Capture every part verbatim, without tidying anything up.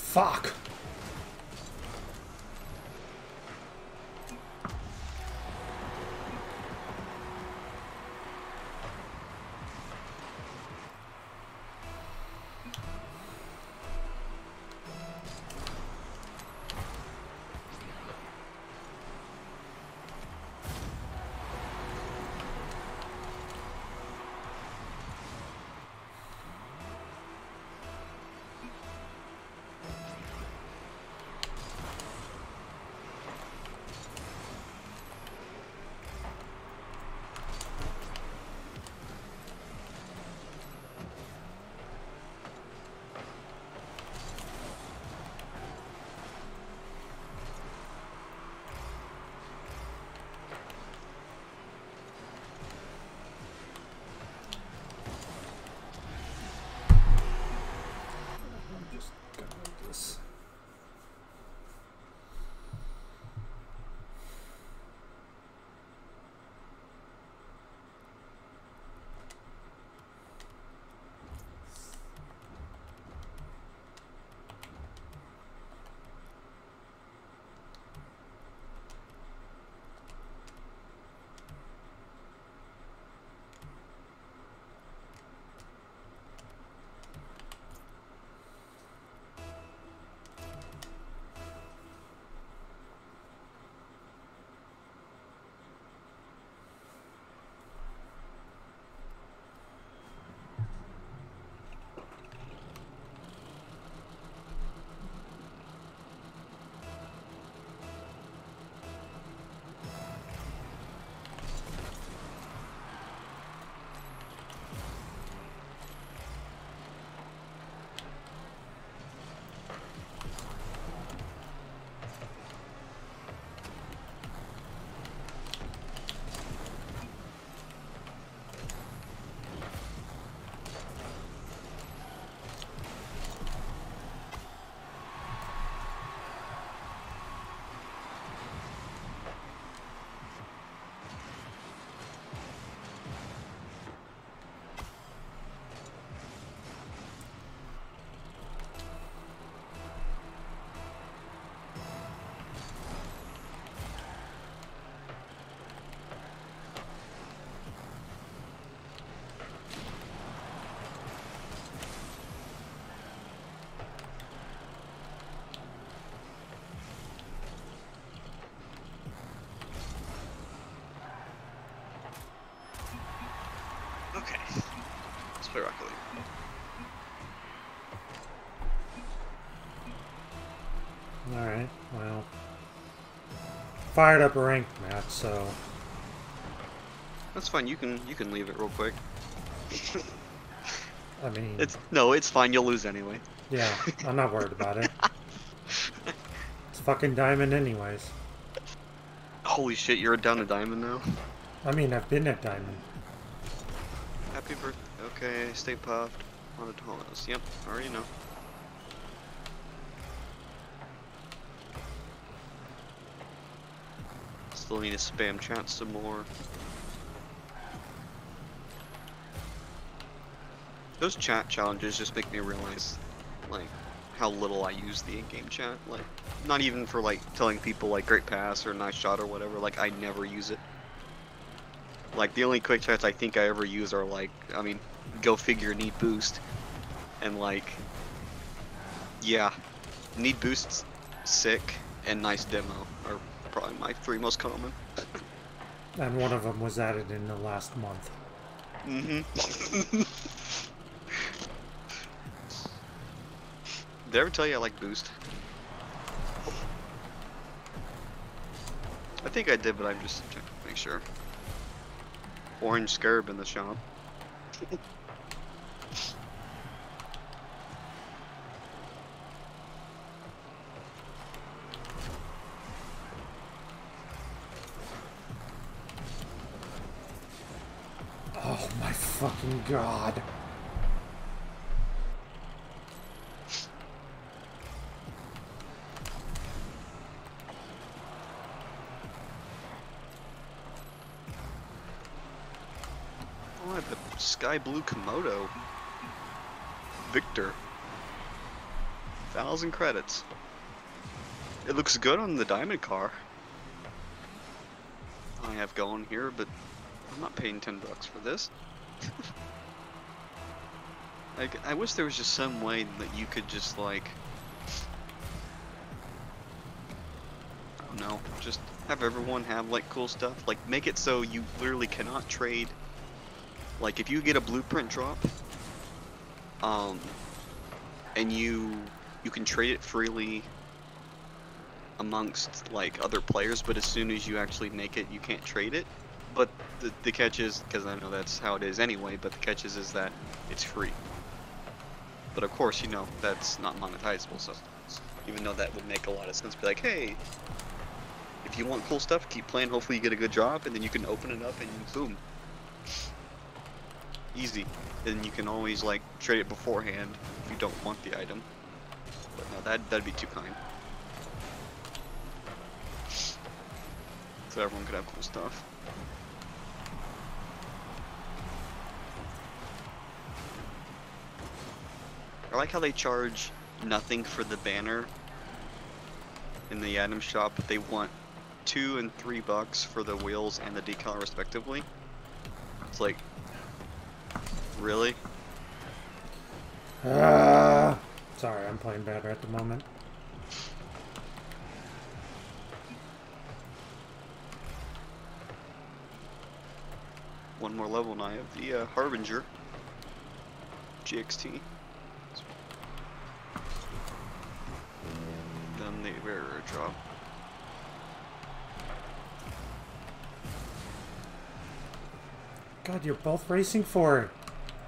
Fuck. Okay, let's play Rocket League. Alright, well. Fired up a ranked match, so. That's fine. You can you can leave it real quick. I mean. It's no, it's fine. You'll lose anyway. Yeah, I'm not worried about it. It's fucking diamond, anyways. Holy shit, you're down a diamond now. I mean, I've been at diamond. Happy birthday. Okay, stay puffed. On the tallest. Yep, already know. Still need to spam chat some more. Those chat challenges just make me realize, like, how little I use the in-game chat. Like, not even for, like, telling people, like, great pass or nice shot or whatever. Like, I never use it. Like, the only quick chats I think I ever use are, like, I mean, go figure, need boost. And, like, yeah, need boosts, sick, and nice demo are probably my three most common. And one of them was added in the last month. Mm-hmm. Did I ever tell you I like boost? I think I did, but I'm just checking to make sure. Orange Scurb in the shop. Oh my fucking god. Oh, I have the sky blue Komodo. Victor. Thousand credits. It looks good on the diamond car. I have going here, but I'm not paying ten bucks for this. Like, I wish there was just some way that you could just like, I don't know, just have everyone have like cool stuff. Like, make it so you literally cannot trade. Like, if you get a blueprint drop, um, and you you can trade it freely amongst like other players, but as soon as you actually make it, you can't trade it. But the, the catch is, because I know that's how it is anyway, but the catch is, is that it's free. But of course, you know, that's not monetizable, so even though that would make a lot of sense, be like, hey, if you want cool stuff, keep playing, hopefully you get a good drop, and then you can open it up and boom. Easy. Then you can always like trade it beforehand if you don't want the item. But no, that, that'd be too kind. So everyone could have cool stuff. I like how they charge nothing for the banner in the item shop, but they want two and three bucks for the wheels and the decal respectively. It's like, really? Uh, sorry, I'm playing better at the moment. One more level and I have the uh, Harbinger G X T. Then the bearer drop. God, you're both racing for it.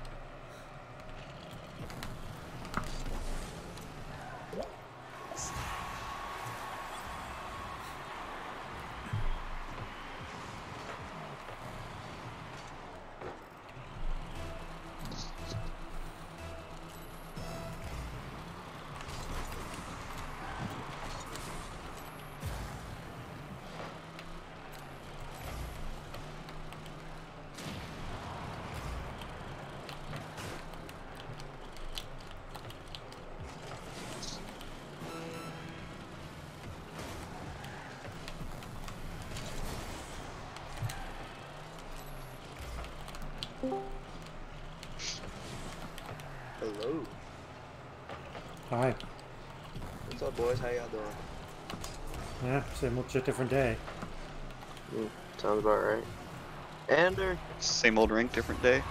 Hello. Hi. What's up, boys? How y'all doing? Yeah, same old shit, different day. Mm, sounds about right. Ander, Same old rank, different day.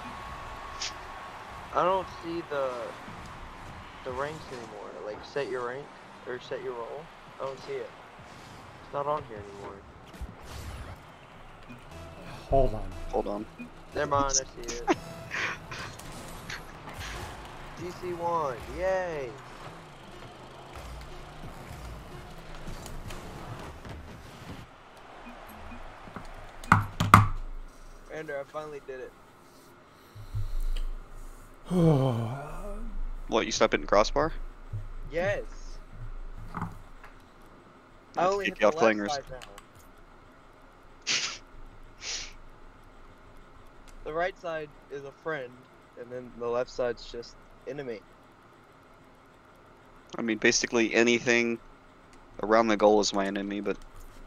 I don't see the the ranks anymore. Like, set your rank or set your role. I don't see it. It's not on here anymore. Hold on. Hold on. Never mind, I see it. G C one, yay! Ander, I finally did it. What, you stop hitting crossbar? Yes. I Let's only kick hit you the off left clangers. side now. The right side is a friend, and then the left side's just enemy. I mean, basically anything around the goal is my enemy, but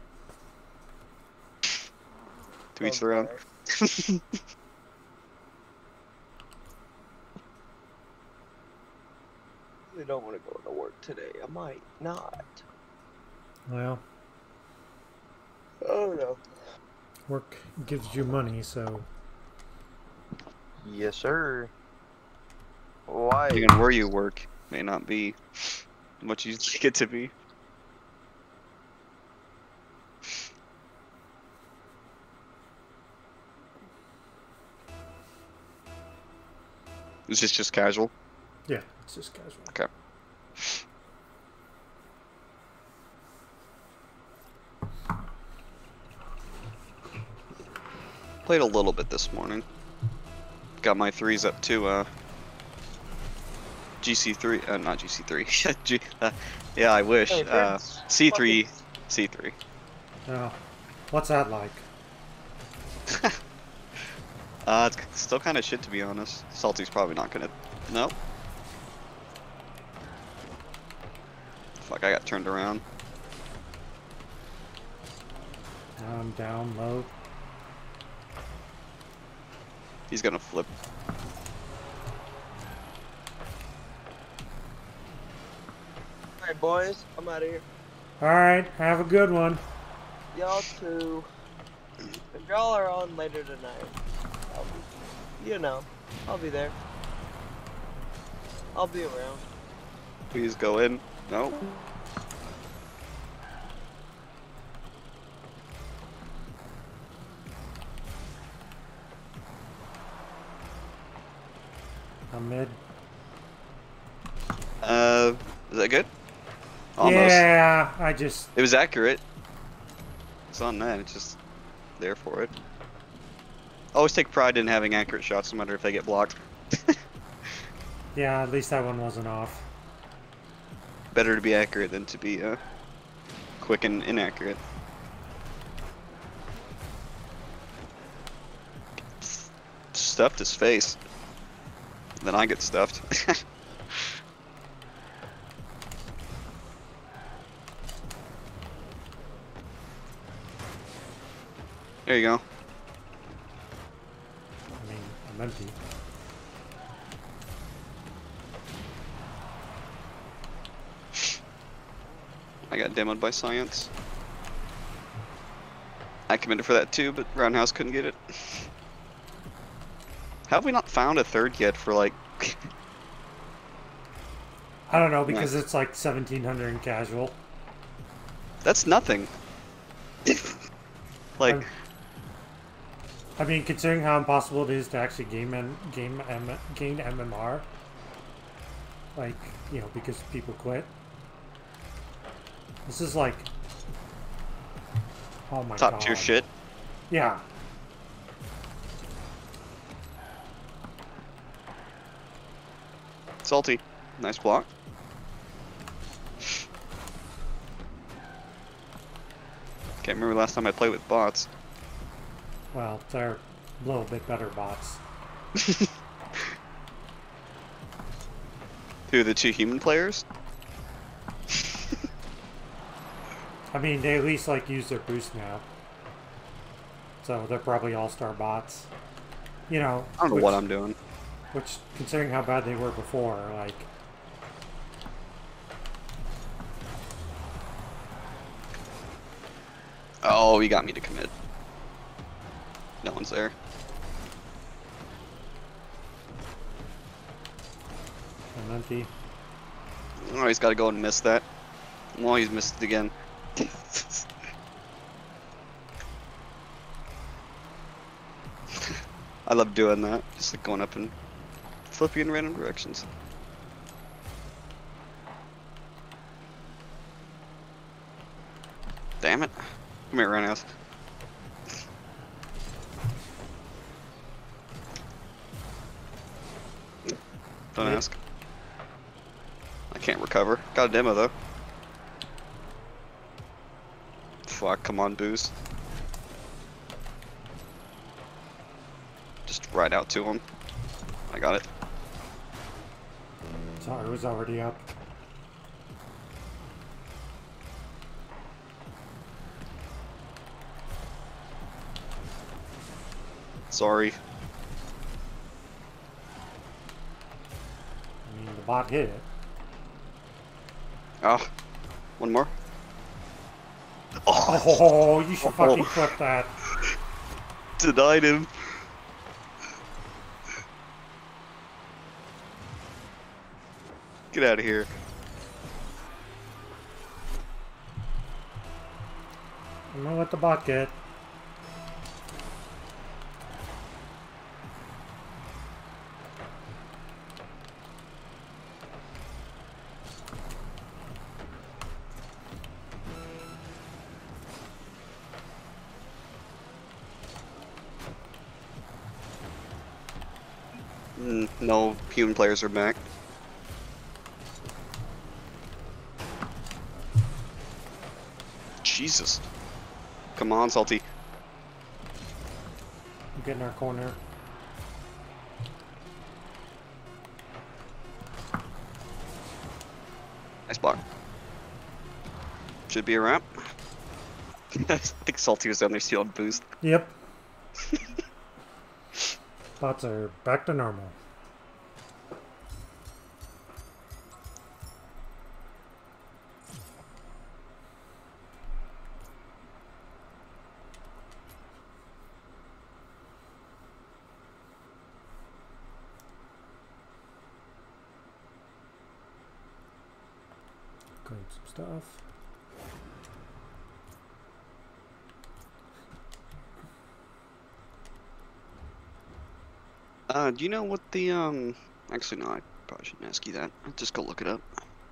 to each Sounds their own. alright. I don't want to go to work today. I might not. Well, Oh no. work gives you money, so Yes, sir. Why? Even where you work may not be what you think it to be. Is this just casual? yeah, it's just casual. Okay. Played a little bit this morning. Got my threes up to uh, G C three, uh, not G C three. G, uh, yeah, I wish. Hey, Uh, Vince, C three, fucking- C three. Oh, what's that like? uh, it's still kind of shit to be honest. Salty's probably not gonna. No. Fuck, I got turned around. Now I'm down low. He's gonna flip. Alright, boys, I'm out of here. Alright, have a good one. Y'all too. If y'all are on later tonight, I'll be, you know, I'll be there. I'll be around. Please go in. No. I'm mid. Uh, is that good? Almost. Yeah, I just... It was accurate. It's on that. It's just there for it. Always take pride in having accurate shots, no matter if they get blocked. Yeah, at least that one wasn't off. Better to be accurate than to be uh, quick and inaccurate. Stuffed his face. Then I get stuffed. There you go. I mean, I'm empty. I got demoed by science. I committed for that too, but Roundhouse couldn't get it. How have we not found a third yet for like... I don't know, because Nice. it's like seventeen hundred in casual. That's nothing. Like, I'm- I mean, considering how impossible it is to actually game M game M gain M M R, like, you know, because people quit. This is like, oh my god. top tier shit. Yeah. Salty. Nice block. Can't remember last time I played with bots. Well, they're a little bit better bots. Who are the two human players? I mean, they at least like use their boost now, so they're probably all-star bots. You know. I don't know which, what I'm doing. Which, considering how bad they were before, like. Oh, he got me to commit. No one's there. I'm empty. Oh, he's got to go and miss that. Well, he's missed it again. I love doing that. Just like going up and flipping in random directions. Damn it. Come here, Roundhouse. Don't Yeah. ask. I can't recover. Got a demo though. Fuck, come on, boost. Just right out to him. I got it. Sorry, it was already up. Sorry. I mean, the bot hit it. Oh, one more. Oh, you should fucking clip that. Denied him. Get out of here. I'm gonna let the bot get. Mm, no human players are back. Jesus. Come on, Salty. I'm getting our corner. Nice block. Should be a wrap. I think Salty was down there stealing boost. Yep. Bots are back to normal. Clean some stuff. Uh, do you know what the, um... Actually, no, I probably shouldn't ask you that. I'll just go look it up.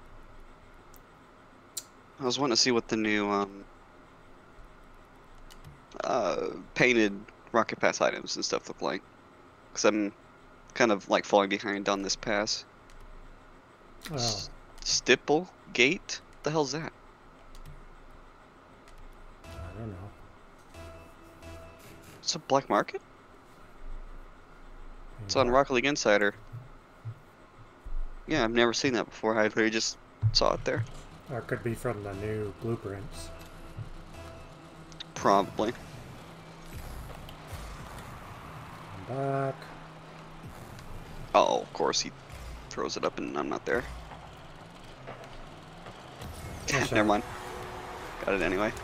I was wanting to see what the new, um... Uh, painted Rocket Pass items and stuff look like. Because I'm kind of, like, falling behind on this pass. Oh. S Stipple? Gate? What the hell's that? I don't know. It's a black market? It's on Rocket League Insider. Yeah, I've never seen that before. I literally just saw it there. Or it could be from the new blueprints. Probably. I'm back. Oh, of course he throws it up and I'm not there. Yeah, sure. Never mind. Got it anyway.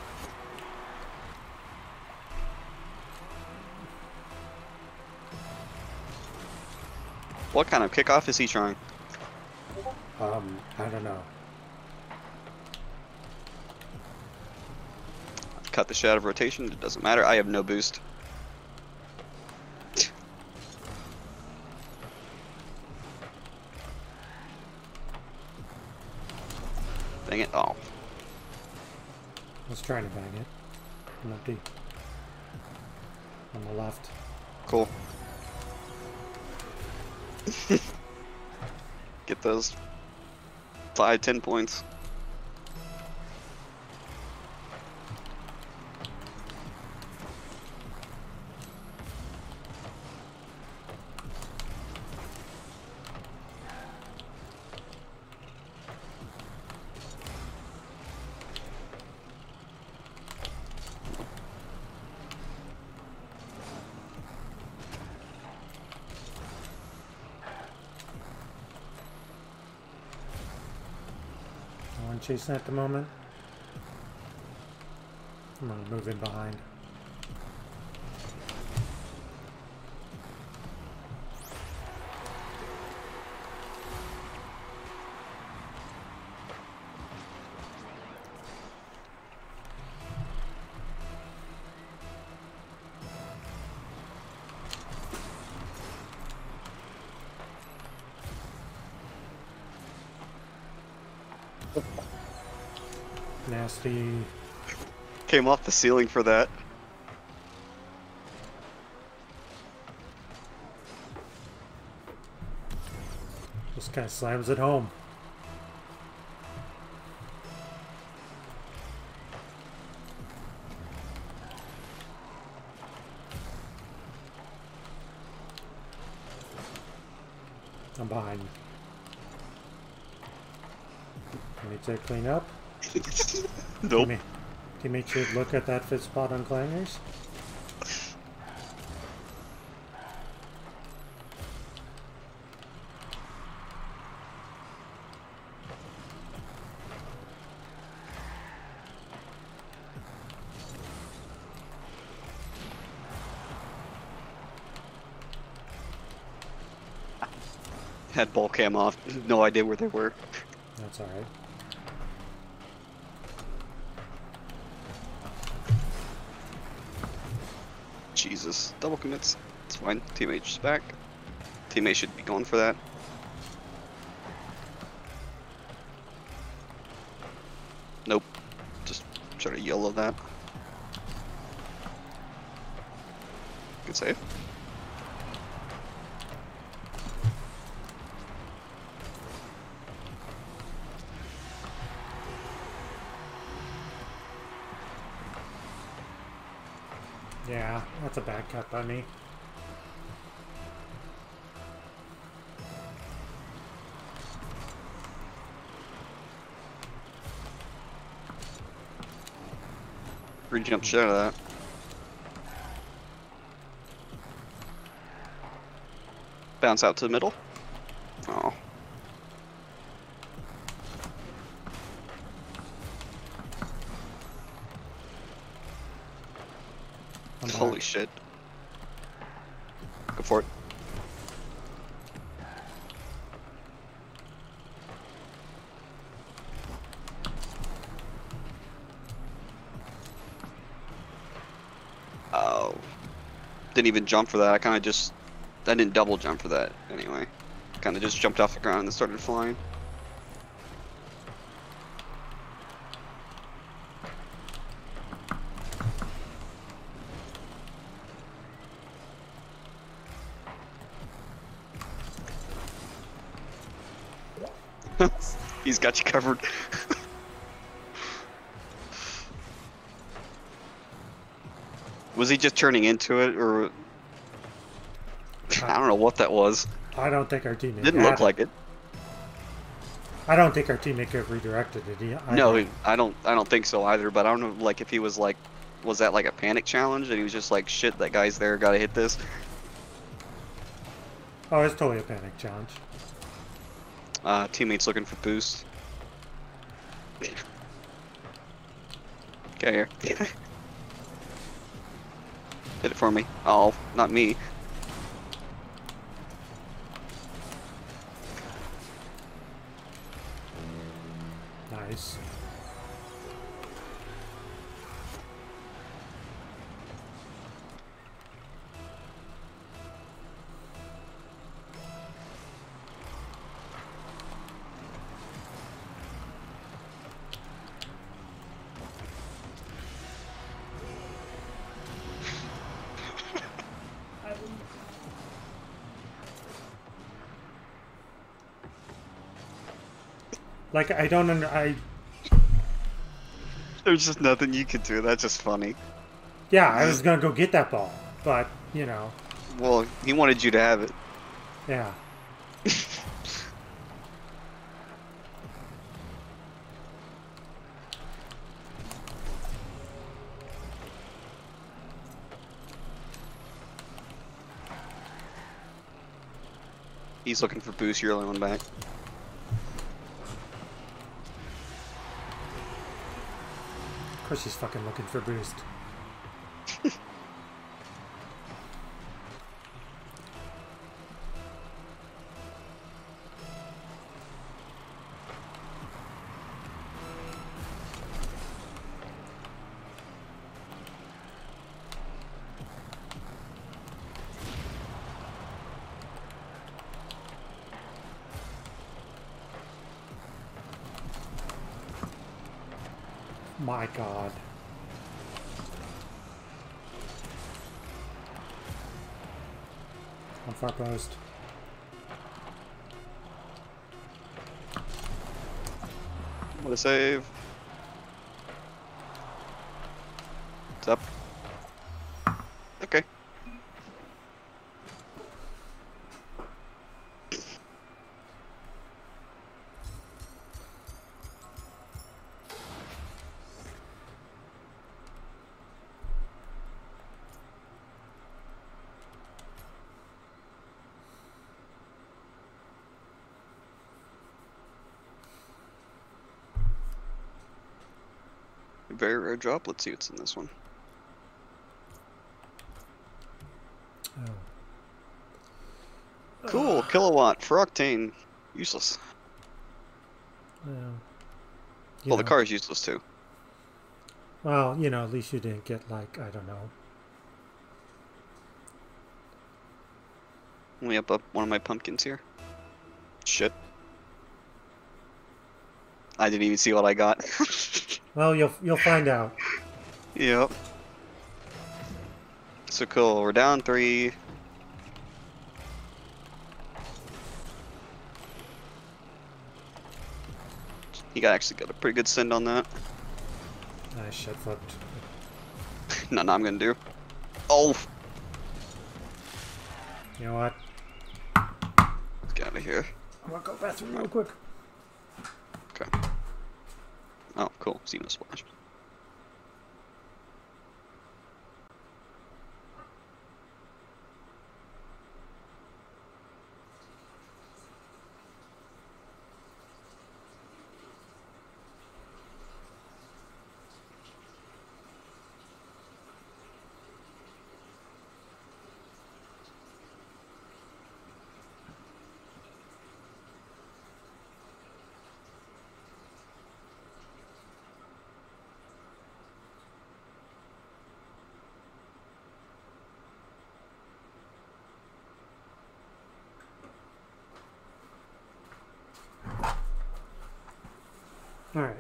What kind of kickoff is he trying? Um, I don't know. Cut the shit out of rotation, it doesn't matter. I have no boost. Dang it. Oh. I was trying to bang it. I'm empty. On the left. Cool. Get those five, ten points. No one chasing at the moment. I'm gonna move in behind. Nasty. Came off the ceiling for that. Just kind of slams it home. I'm behind. I need to clean up. Nope. Teammate, teammate should look at that fit spot on clangers. Had ball cam off. No idea where they were. That's alright. Jesus. Double commits. It's fine. Teammate just back. Teammate should be going for that. Nope. Just try to yellow that. Good save. Yeah, that's a bad cut by me. Re-jumped shit out of that. Bounce out to the middle. Oh. I'm Holy back. shit. Go for it. Oh. Didn't even jump for that. I kind of just... I didn't double jump for that, anyway. Kind of just jumped off the ground and then started flying. He's got you covered. Was he just turning into it, or... I don't know what that was. I don't think our teammate Didn't had look like it. I don't think our teammate could have redirected it. He, I No, think- I don't. I don't think so either. But I don't know, like, if he was like, was that like a panic challenge, and he was just like, shit, that guy's there, gotta hit this. Oh, it's totally a panic challenge. Uh, teammates looking for boost. Okay, here. Hit it for me. Oh, not me. Nice. Like, I don't under, I, There's just nothing you could do. That's just funny. yeah, I was gonna go get that ball, but, you know, Well, he wanted you to have it. yeah. He's looking for boost. You're the only one back. Of course he's fucking looking for boost. My god. On far post. What a save. It's up. Okay. Very rare drop. Let's see what's in this one. Oh. Cool. Kilowatt for octane. Useless. Well, you Well, the know. car is useless too. Well, you know, at least you didn't get, like, I don't know. Let me up up one of my pumpkins here. Shit. I didn't even see what I got. Well, you'll you'll find out. Yep. So cool. We're down three. He got actually got a pretty good send on that. Nice shit flipped. Nothing I'm gonna do. Oh, You know what? let's get out of here. I'm gonna go bathroom real quick. Okay. Oh, cool. See no splash. All right.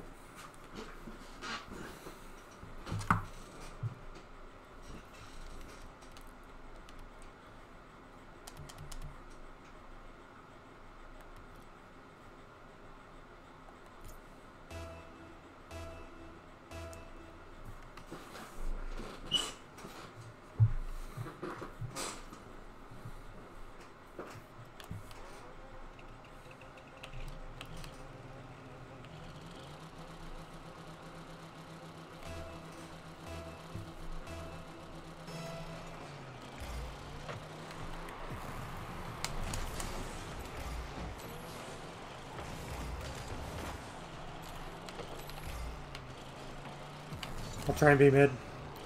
I'll try and be mid.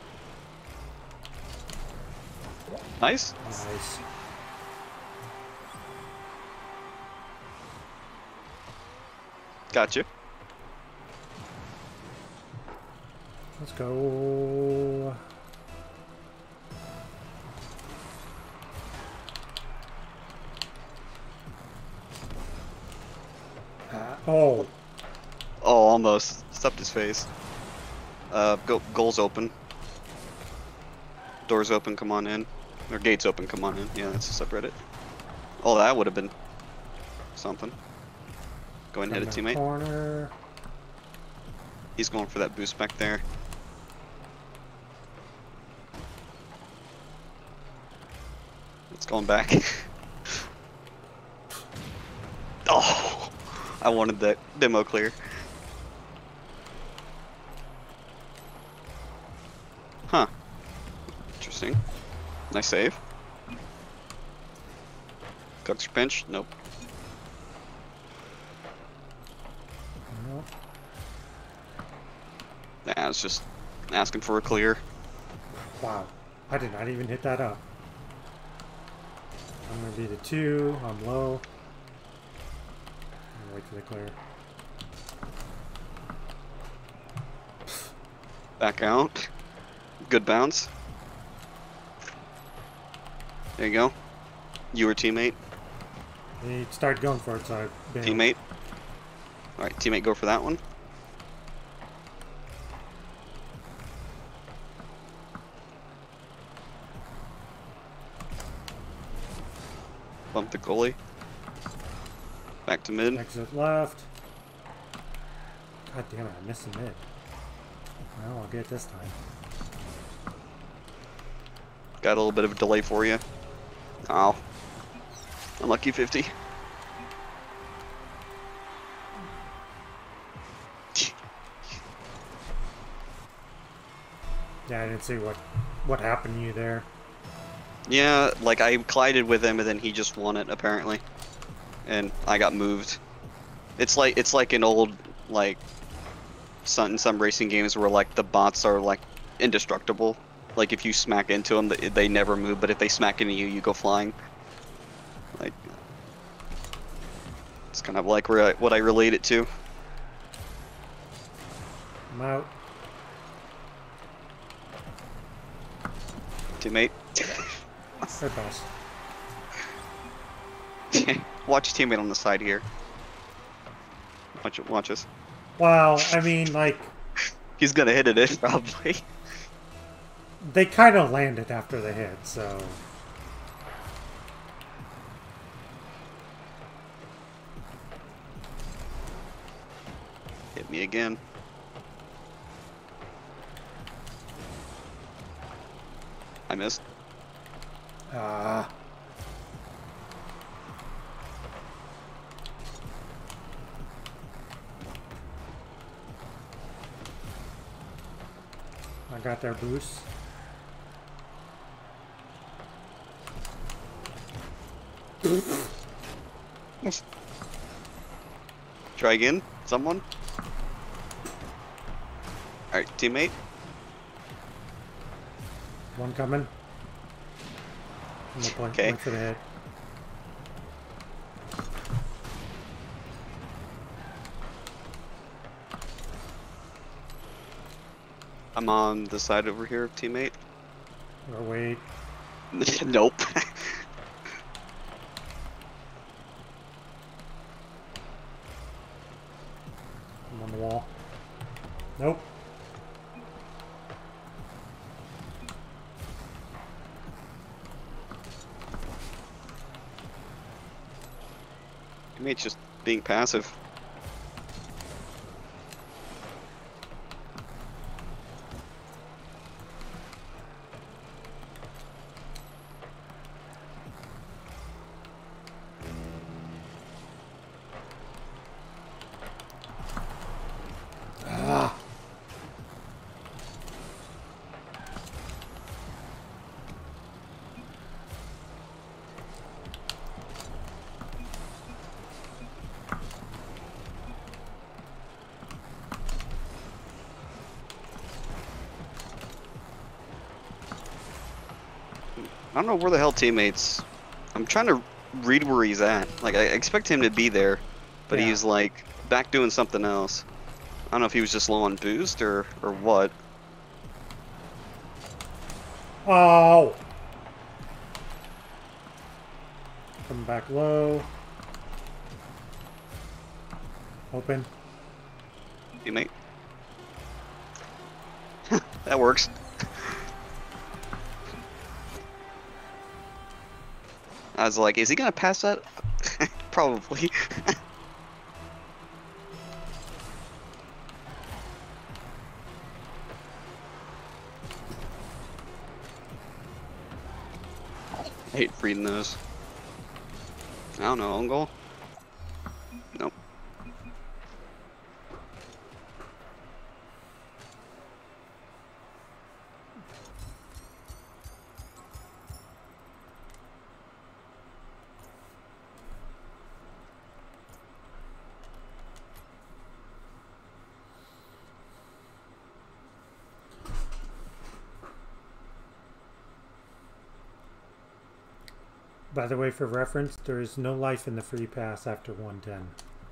Nice. Nice. Gotcha. Let's go. Uh, oh. Oh, almost. Stuffed his face. Uh, go, goal's open. Doors open, come on in. Or gates open, come on in. Yeah, that's a subreddit. Oh, that would have been something. Go ahead and hit a teammate. Corner. He's going for that boost back there. It's going back. Oh, I wanted that demo clear. Huh. Interesting. Nice save. Cooks your pinch? Nope. Nope. Nah, it's just asking for a clear. Wow. I did not even hit that up. I'm gonna be the two. I'm low. I'm gonna wait for the clear. Back out. Good bounce. There you go. You were teammate. He started going for it, so I bailed. Teammate. Alright, teammate, go for that one. Bump the goalie. Back to mid. Exit left. God damn it, I missed the mid. Well, I'll get it this time. Got a little bit of a delay for you. Ow. Unlucky fifty. Yeah, I didn't see what what happened to you there. Yeah, like I collided with him and then he just won it apparently. And I got moved. It's like it's like an old like some some racing games where like the bots are like indestructible. Like if you smack into them, they, they never move, but if they smack into you, you go flying. Like it's kind of like where I, what I relate it to. I'm out. Teammate. Good pass. Watch your teammate on the side here. Watch it. Watch us. Wow, I mean, like, He's gonna hit it in probably. they kind of landed after the hit, so. Hit me again. I missed. Ah. I got their boost. Try again, someone. Alright, teammate. One coming. I'm gonna point, Okay. point for the head. I'm on the side over here, teammate. Or wait. Nope. I'm on the wall. Nope. Teammate's just being passive. Ah. I don't know where the hell teammates. I'm trying to read where he's at. Like, I expect him to be there, but Yeah. he's like back doing something else. I don't know if he was just low on boost or or what. Oh! Coming back low. Open. Teammate. That works. I was like, is he gonna pass that? Probably. I hate reading those. I don't know, own goal? Nope. By the way, for reference, there is no life in the free pass after one ten.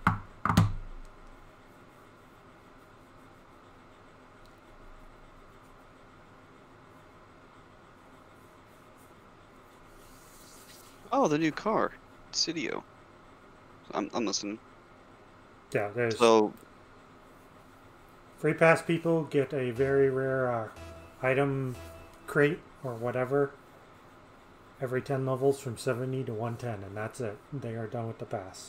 Oh, the new car. Cidio. I'm, I'm listening. Yeah, there's So, free pass people get a very rare uh, item crate or whatever every ten levels from seventy to one ten, and that's it. They are done with the pass.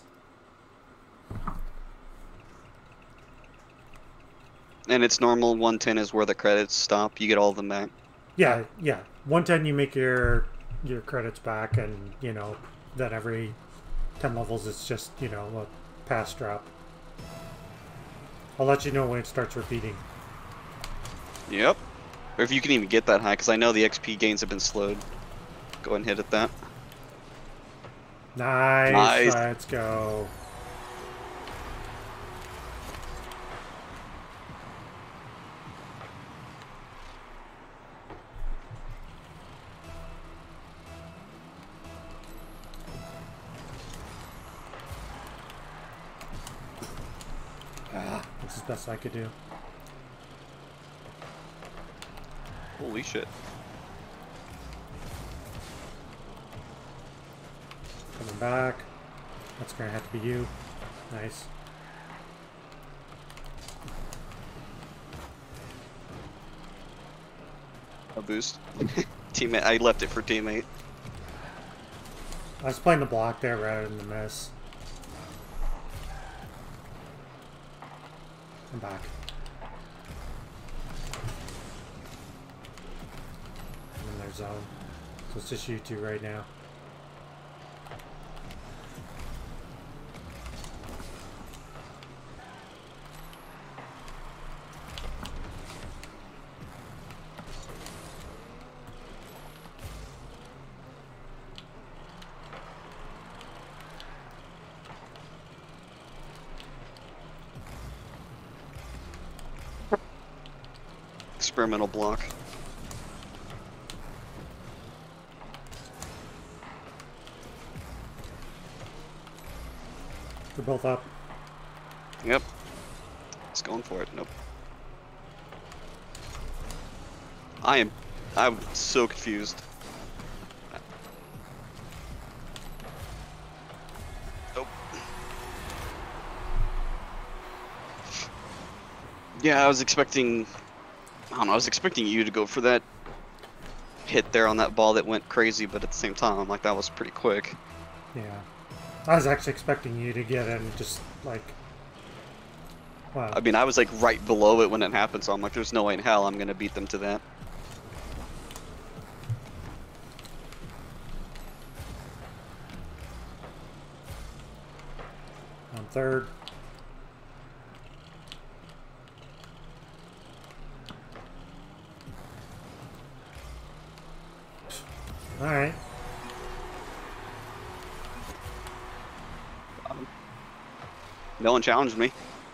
and it's normal, one ten is where the credits stop. You get all of them back. Yeah, yeah. one ten you make your your credits back, and you know, then every ten levels it's just, you know, a pass drop. I'll let you know when it starts repeating. Yep. Or if you can even get that high, because I know the X P gains have been slowed. Go ahead and hit at that. Nice. Nice. Let's go. Ah, that's the best I could do. Holy shit. Coming back. That's gonna have to be you. Nice. A boost. Teammate, I left it for teammate. I was playing the block there rather than the miss. I'm back. I'm in their zone. So it's just you two right now. Experimental block. They're both up. Yep. It's going for it. Nope. I am. I'm so confused. Nope. Yeah, I was expecting. I don't know. I was expecting you to go for that hit there on that ball that went crazy, but at the same time, I'm like, that was pretty quick. Yeah. I was actually expecting you to get in just like. Wow. I mean, I was like right below it when it happened, so I'm like, there's no way in hell I'm gonna beat them to that. On third. All right. No one challenged me.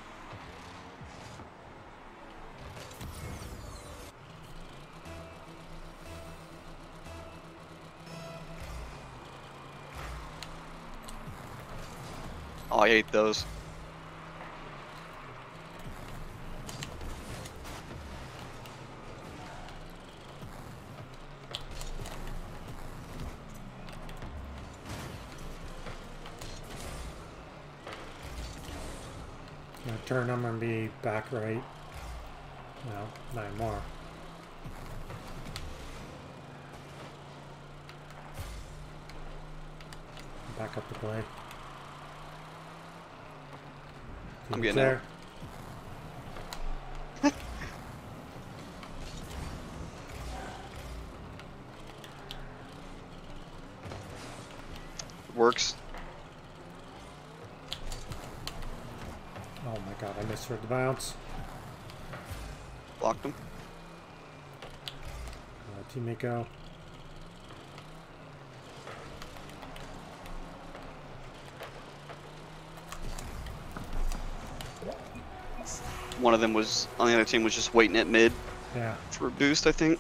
Oh, I hate those. Gonna turn them and be back right. No, nine more. Back up the play. I'm Team's getting there. Works. Oh my god, I misread the bounce. Blocked him. Uh, teammate go. One of them was on the other team was just waiting at mid Yeah. for a boost, I think.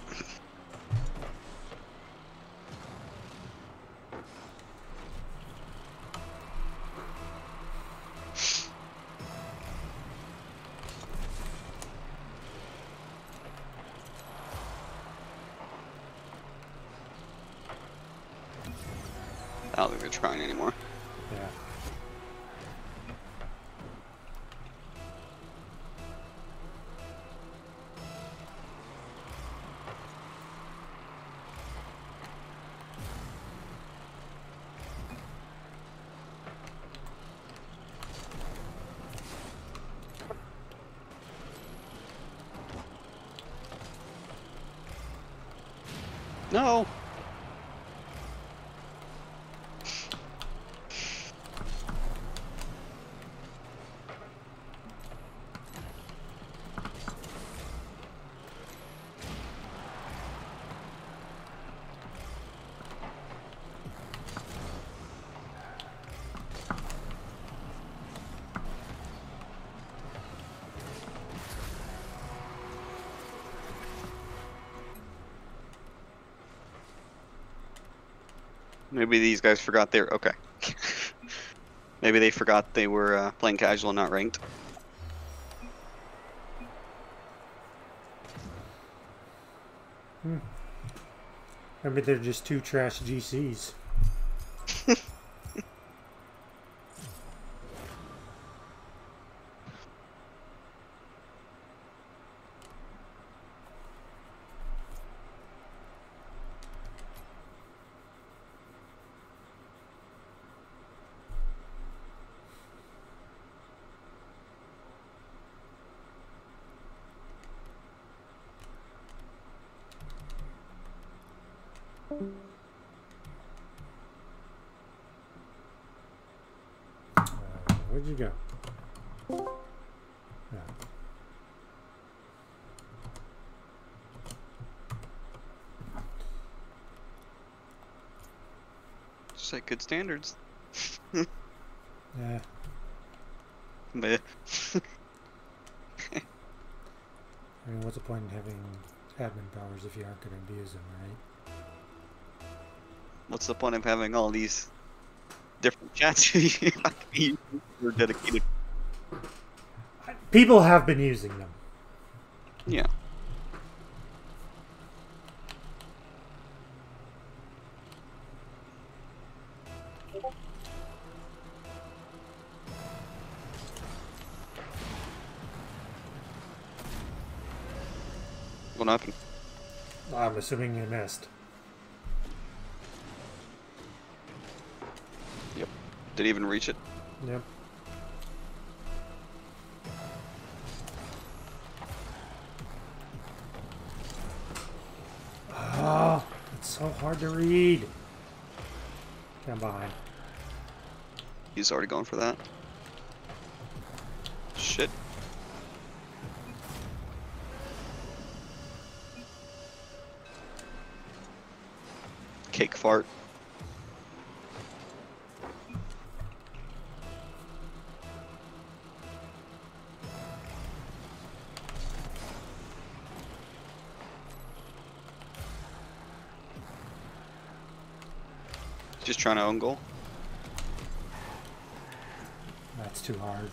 I don't think they're trying anymore. Yeah. No. Maybe these guys forgot they were okay. Maybe they forgot they were uh, playing casual, not ranked. Hmm. Maybe they're just two trash G Cs. Uh, where'd you go? Yeah. Just like good standards. Yeah. Meh. I mean, what's the point in having admin powers if you aren't going to abuse them, right? What's the point of having all these different chats if you're not gonna use them for dedicated? People have been using them. Yeah. What happened? I'm assuming they missed. Yep. Did he even reach it? Yep. Oh, it's so hard to read. Stand behind. He's already going for that. Shit. Cake fart. Just trying to own goal. That's too hard.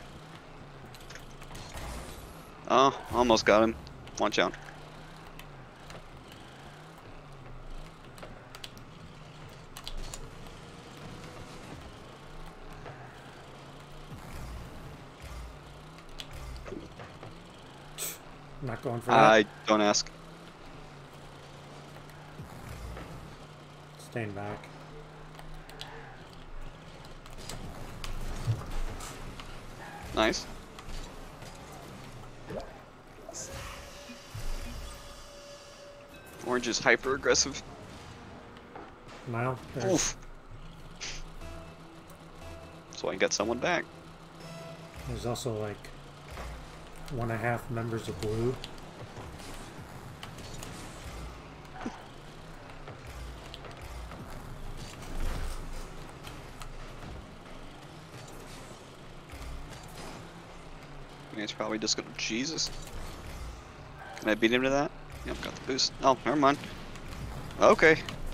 Oh, almost got him. Watch out. I'm not going for that. I don't ask. Staying back. Nice. Orange is hyper aggressive. Well, there's, Oof. So I can get someone back. there's also like one and a half members of blue. He's probably just gonna Jesus. Can I beat him to that? Yep, got the boost. Oh, never mind. Okay.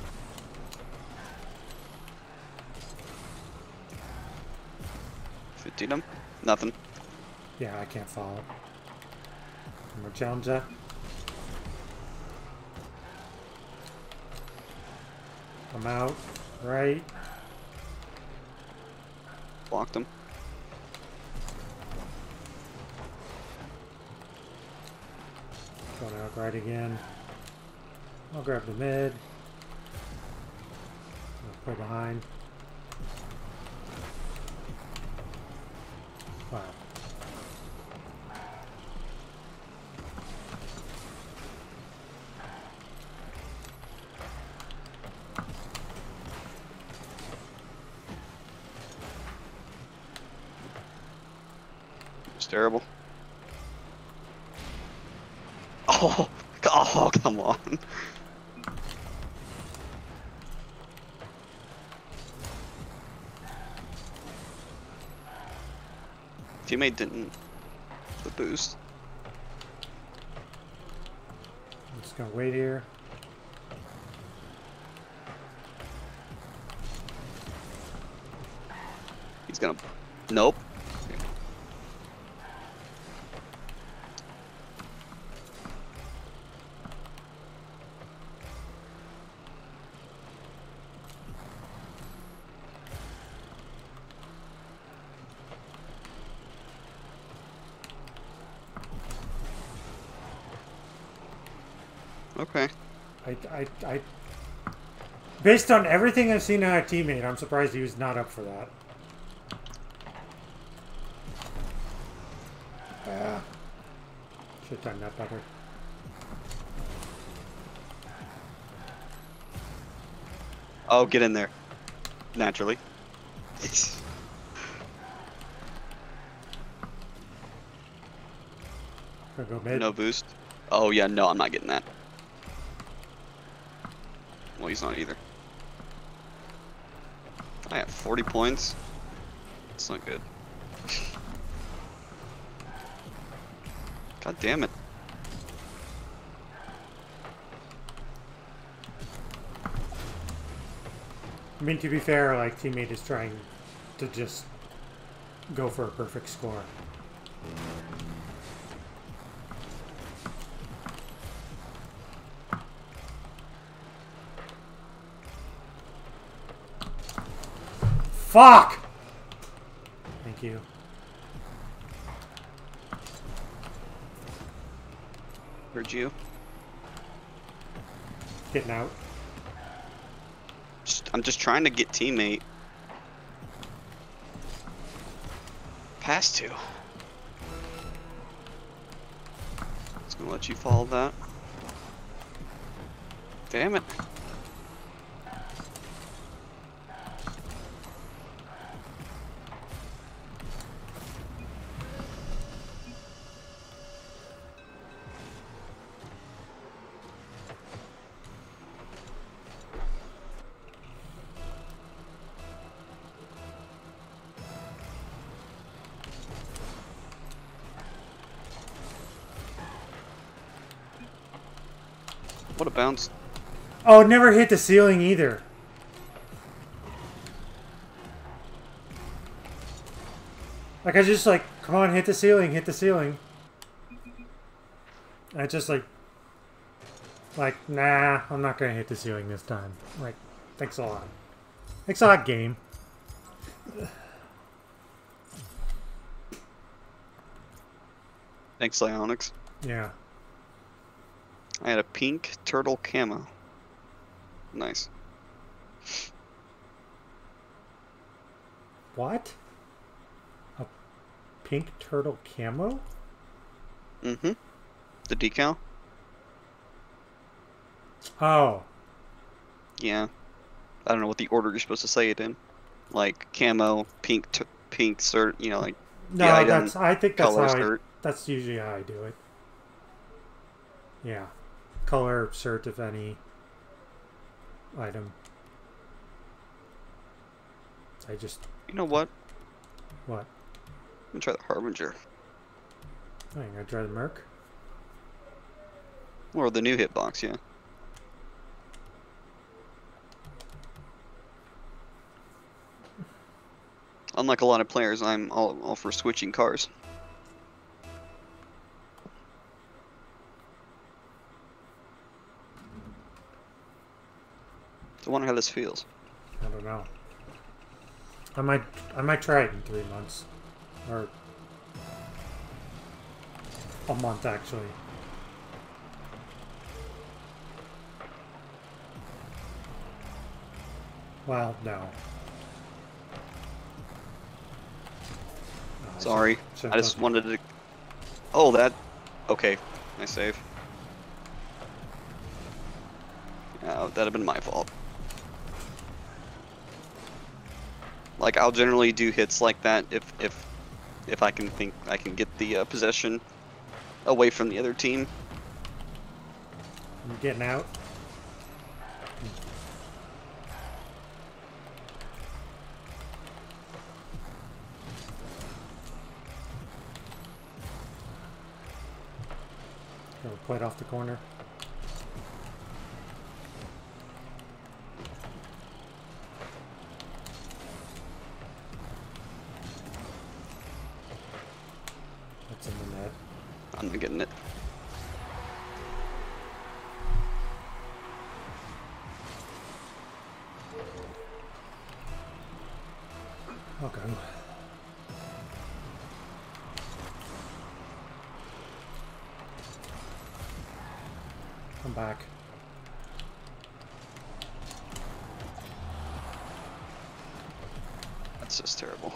fifteen him? Nothing. Yeah, I can't follow. I'm gonna challenge that. I'm out. Right. Blocked him. Going out right again. I'll grab the mid. I'll play behind. Wow. It's terrible. Oh, oh, come on. Teammate didn't the boost. I'm just gonna wait here. He's gonna. Nope. Okay. I, I, I, based on everything I've seen out of teammate, I'm surprised he was not up for that. Ah. Should have done that better. Oh, get in there. Naturally. Gonna go mid. No boost. Oh yeah, no, I'm not getting that. Well, he's not either. I have forty points. It's not good. God damn it. I mean, to be fair, like, teammate is trying to just go for a perfect score. Fuck! Thank you. Heard you. Getting out. Just, I'm just trying to get teammate. Pass to. Just gonna let you follow that. Damn it. What a bounce. Oh, it never hit the ceiling either. Like, I just like, come on, hit the ceiling, hit the ceiling. I just like, like, nah, I'm not gonna hit the ceiling this time. Like, thanks a lot. Thanks a lot, game. Thanks, Psyonix. Yeah. I had a pink turtle camo. Nice. What? A pink turtle camo? Mm-hmm. The decal? Oh. Yeah. I don't know what the order you're supposed to say it in. Like camo, pink, t pink cert. You know, like No, the item, that's. I think that's color how I. cert. That's usually how I do it. Yeah, color cert if any. Item. I just. You know what? What? I'm gonna try the Harbinger. Oh, you gonna try the Merc? Or the new hitbox, yeah. Unlike a lot of players, I'm all, all for switching cars. I wonder how this feels. I don't know. I might. I might try it in three months, or a month actually. Well, no. Oh, Sorry, should- should I just have- wanted to... Oh, that... Okay, nice save. Yeah, that'd have been my fault. Like, I'll generally do hits like that if if if I can think I can get the uh, possession away from the other team. I'm getting out. Gonna play it off the corner. That's in the net. I'm not getting it. Okay. I'm back. That's just terrible.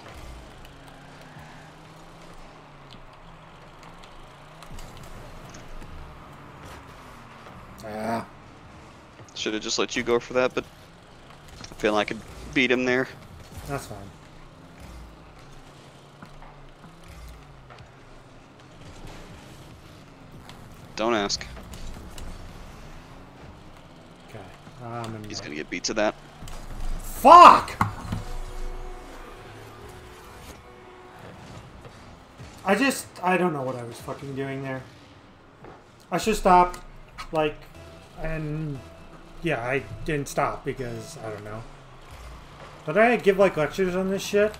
Ah. Should have just let you go for that, but I feel like I could beat him there. That's fine. Don't ask. Okay. Um, and He's gonna get beat to that. Fuck! I just, I don't know what I was fucking doing there. I should stop, like, and yeah, I didn't stop because, I don't know. Did I give, like, lectures on this shit?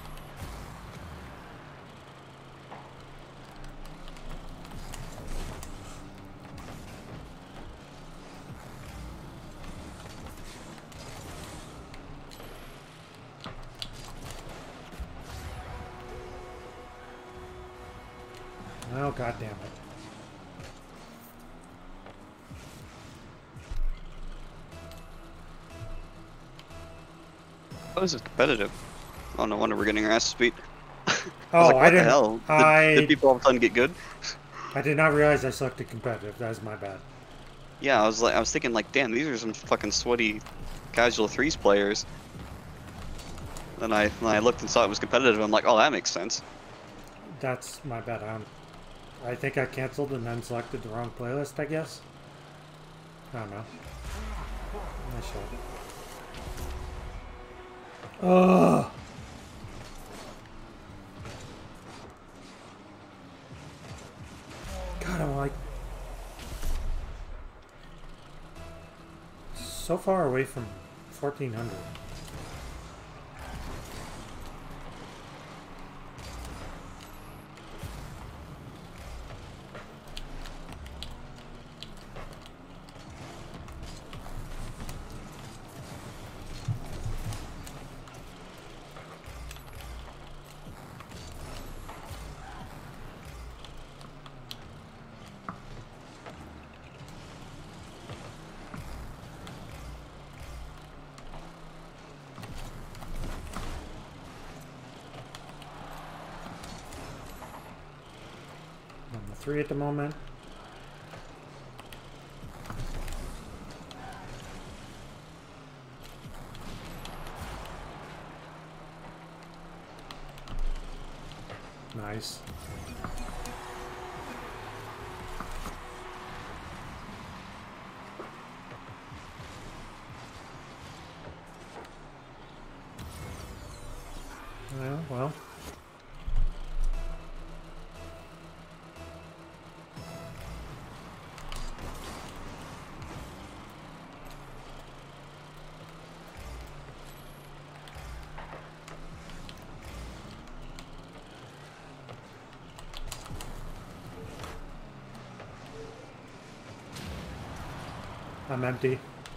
Oh, god damn it. Oh, this is competitive. Oh, no wonder we're getting our asses beat. I was Oh, like, I what the didn't. hell? Did, did I people all of a sudden get good? I did not realize I selected competitive. That was my bad. Yeah, I was like, I was thinking like, damn, these are some fucking sweaty casual threes players. Then I, when I looked and saw it was competitive, I'm like, oh, that makes sense. That's my bad. I'm, I think I canceled and then selected the wrong playlist, I guess. I don't know. Nice shot. Ugh. God, I'm like so far away from fourteen hundred. Number three at the moment. Nice. Well, well. I'm empty.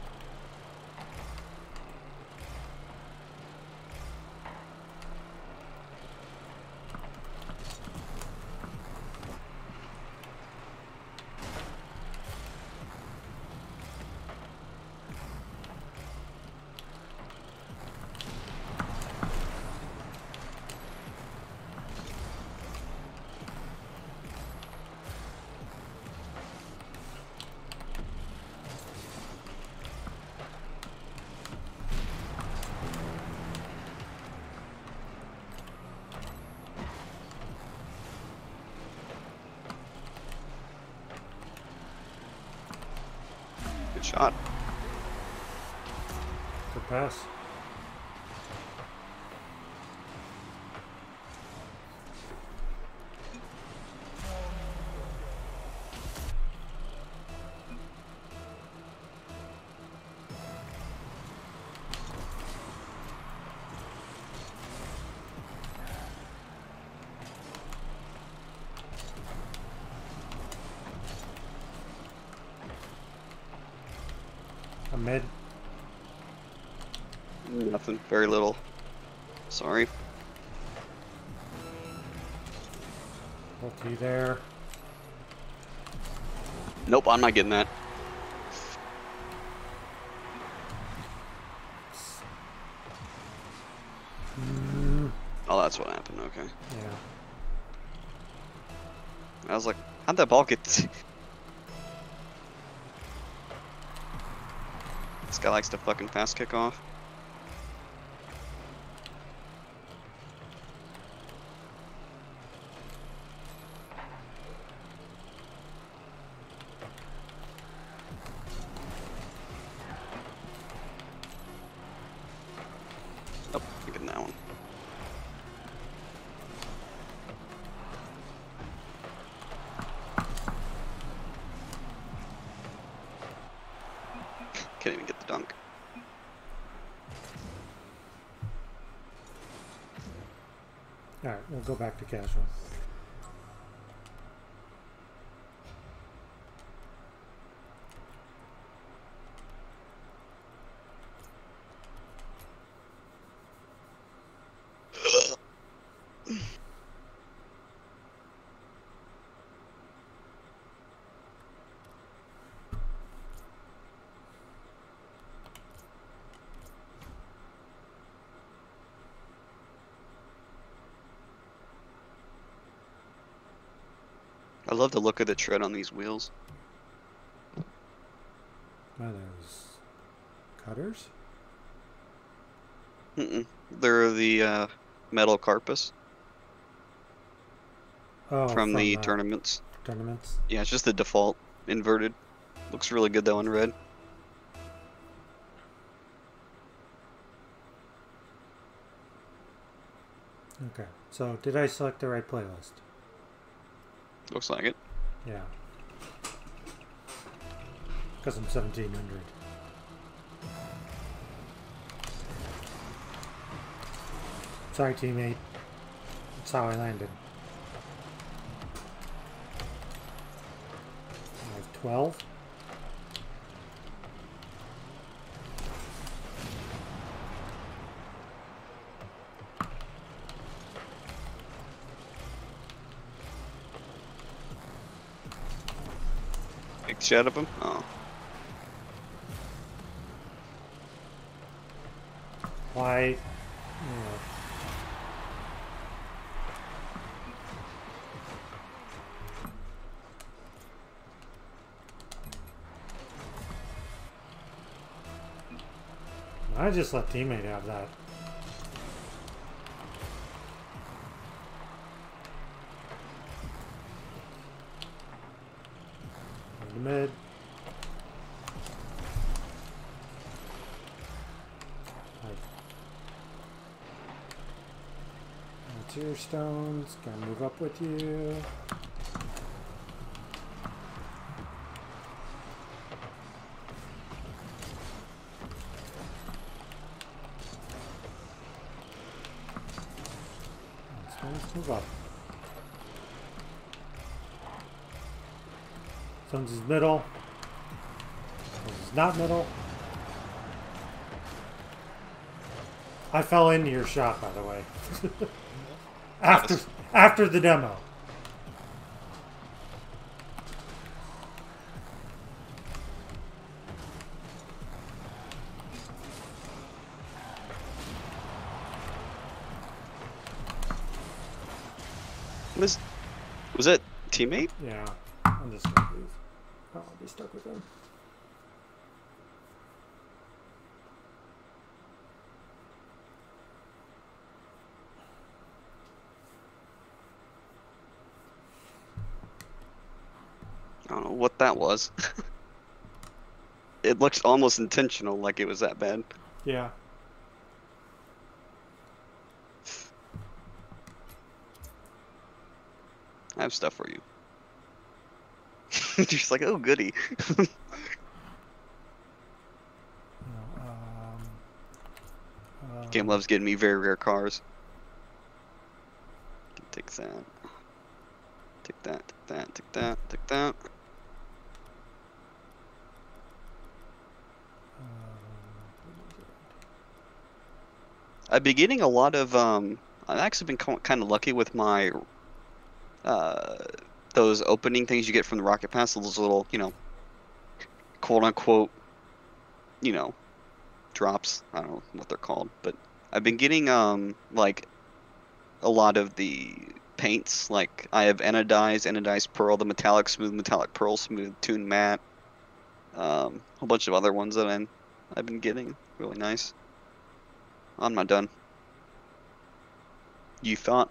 Good shot. Good pass. I'm mid. Nothing. Very little. Sorry. Ulti there. Nope, I'm not getting that. Mm, Oh, that's what happened. Okay. yeah. I was like, how'd that ball get? This guy likes to fucking fast kick off. Oh, I'm getting that one. Can't even get the dunk. Alright, we'll go back to casual. I love the look of the tread on these wheels. Are those cutters? Mm-mm. They're the uh, metal carpus Oh, from from the the tournaments. tournaments. Yeah, it's just the default inverted. Looks really good though in red. Okay, so did I select the right playlist? Looks like it. Yeah. Because I'm seventeen hundred. Sorry, teammate. That's how I landed. I have twelve. Big shot of him. Oh, Why? You know, I just let teammate have that. In the mid. Like, that's your stones. Gonna move up with you. Stones move up. Stones is middle. Stones is not middle. I fell into your shot, by the way. after Yes. after the demo. was was that teammate? Yeah, I'm just gonna leave. Oh, I'll be stuck with him. I don't know what that was. It looks almost intentional, like it was that bad. Yeah. I have stuff for you. You're just like, oh goody. No, um, um, Game loves getting me very rare cars. Take that. Take that, take that, take that, take that. I've been getting a lot of, um, I've actually been kind of lucky with my, uh, those opening things you get from the Rocket Pass, those little, you know, quote unquote, you know, drops. I don't know what they're called, but I've been getting, um, like, a lot of the paints. Like, I have anodized, anodized pearl, the metallic smooth, metallic pearl smooth, tune matte, um, a whole bunch of other ones that I'm, I've been getting. Really nice. I'm not done. You thought?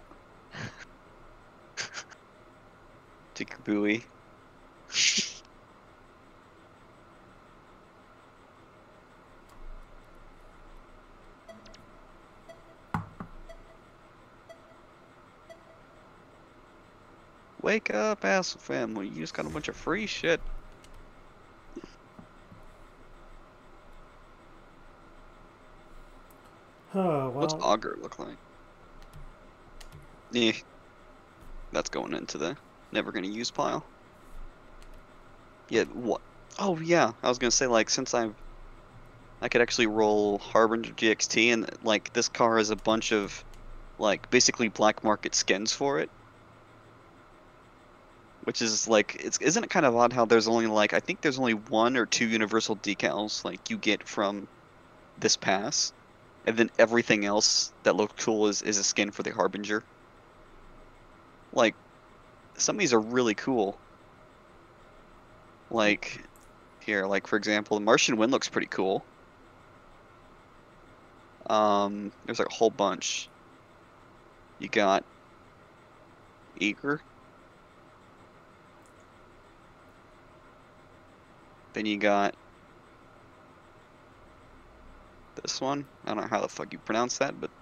Take your buoy. Wake up, asshole family. You just got a bunch of free shit. Oh, What's well, Augur look like? Eh. That's going into the never gonna use pile. Yeah, what? Oh yeah, I was gonna say, like, since I've I could actually roll Harbinger G X T, and like this car has a bunch of like basically black market skins for it, which is like, it's isn't it kind of odd how there's only like, I think there's only one or two universal decals like you get from this pass, and then everything else that looks cool is is a skin for the Harbinger. Like, some of these are really cool. Like, here, like for example, the Martian Wind looks pretty cool. Um, there's like a whole bunch. You got Eager. Then you got this one. I don't know how the fuck you pronounce that, but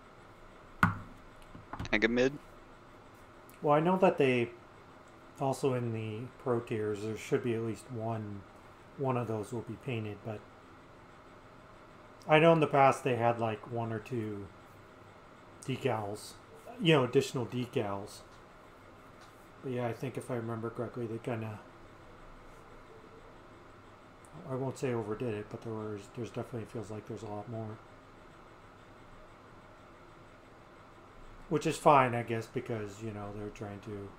Agamid. Well, I know that they also in the pro tiers there should be at least one one of those will be painted, but I know in the past they had like one or two decals, you know, additional decals. But yeah, I think if I remember correctly, they kind of, I won't say overdid it, but there was, there's definitely feels like there's a lot more. Which is fine, I guess, because, you know, they're trying to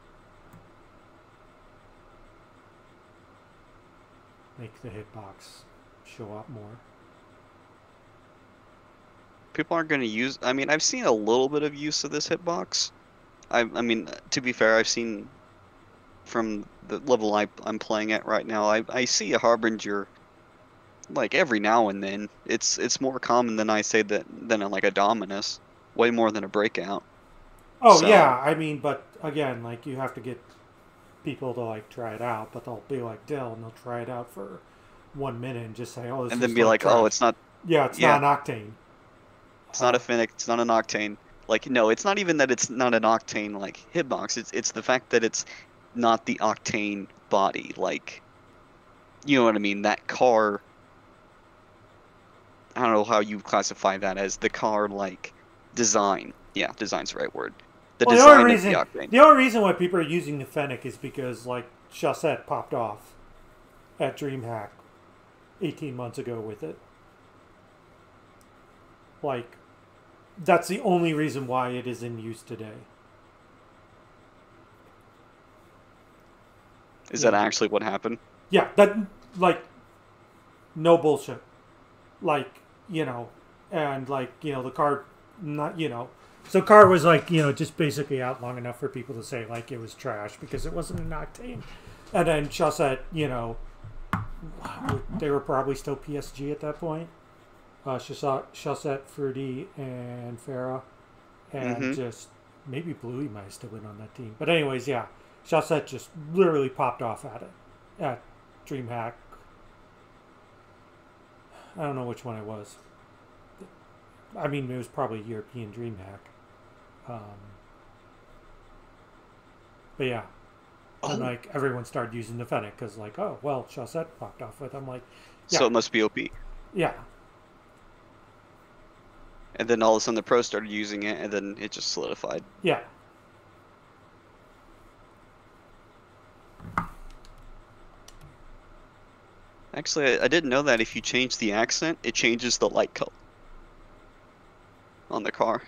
make the hitbox show up more. People aren't going to use. I mean, I've seen a little bit of use of this hitbox. I, I mean, to be fair, I've seen from the level I, I'm playing at right now, I, I see a Harbinger like every now and then. It's it's more common than I say that than a, like a Dominus, way more than a Breakout. Oh So, yeah, I mean, but again, like you have to get people to like try it out, but they'll be like Dill and they'll try it out for one minute and just say, "Oh, this and is then be like, trash." oh, it's not. Yeah, it's Yeah. not an Octane. It's not a Fennec. It's not an Octane. Like, no, it's not even that it's not an Octane like hitbox. It's it's the fact that it's not the Octane body. Like, you know what I mean? That car. I don't know how you classify that as the car like design. Yeah, design's the right word. The Well, the design only of the reason Octane. the only reason why people are using the Fennec is because like Chaussette popped off at DreamHack eighteen months ago with it. Like, that's the only reason why it is in use today. Is Yeah. that actually what happened? Yeah, that, like, no bullshit. Like, you know, and like, you know, the car, not, you know, so car was like, you know, just basically out long enough for people to say like it was trash because it wasn't an Octane. And then Chaussette, you know, they were probably still P S G at that point. Uh, Chaussette, Chaussette, Fruity, and Farah, and Mhm. just maybe Bluey might have still been on that team. But anyways, yeah, Chaussette just literally popped off at it at DreamHack. I don't know which one it was. I mean, it was probably European DreamHack. Um, but yeah, Oh. and like everyone started using the Fennec because like, oh well, Chaussette popped off with. I'm like, yeah, So it must be O P. yeah. And then all of a sudden the pros started using it, and then it just solidified. Yeah. Actually, I, I didn't know that if you change the accent, it changes the light color on the car.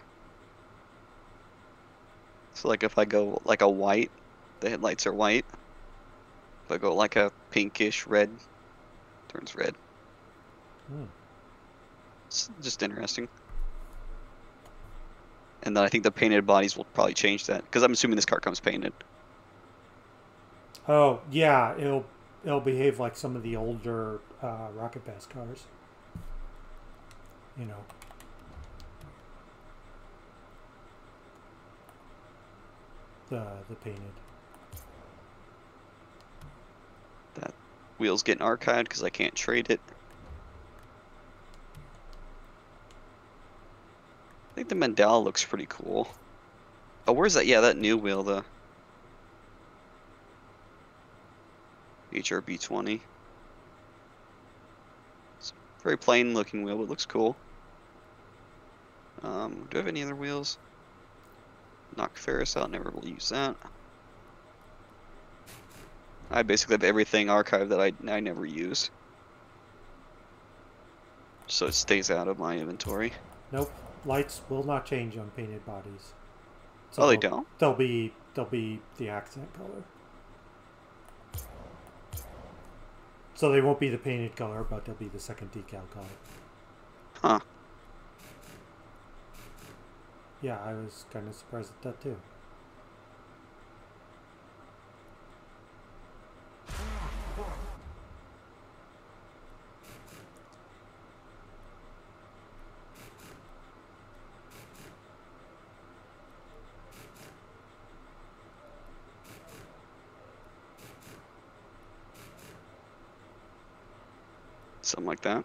So like if I go like a white, the headlights are white. If I go like a pinkish red, turns red. Hmm. It's just interesting. And then I think the painted bodies will probably change that, because I'm assuming this car comes painted. Oh yeah, it'll it'll behave like some of the older uh, Rocket Bass cars. You know. The the painted. That wheel's getting archived because I can't trade it. I think the Mandela looks pretty cool. Oh, where's that? Yeah, that new wheel, the H R B twenty. It's a very plain looking wheel, but it looks cool. Um, do I have any other wheels? Knock Ferris out, never will use that. I basically have everything archived that I, I never use. So it stays out of my inventory. Nope. Lights will not change on painted bodies. Oh, they they'll- don't? They'll be they'll be the accent color. So they won't be the painted color, but they'll be the second decal color. Huh. Yeah, I was kind of surprised at that too. Something like that.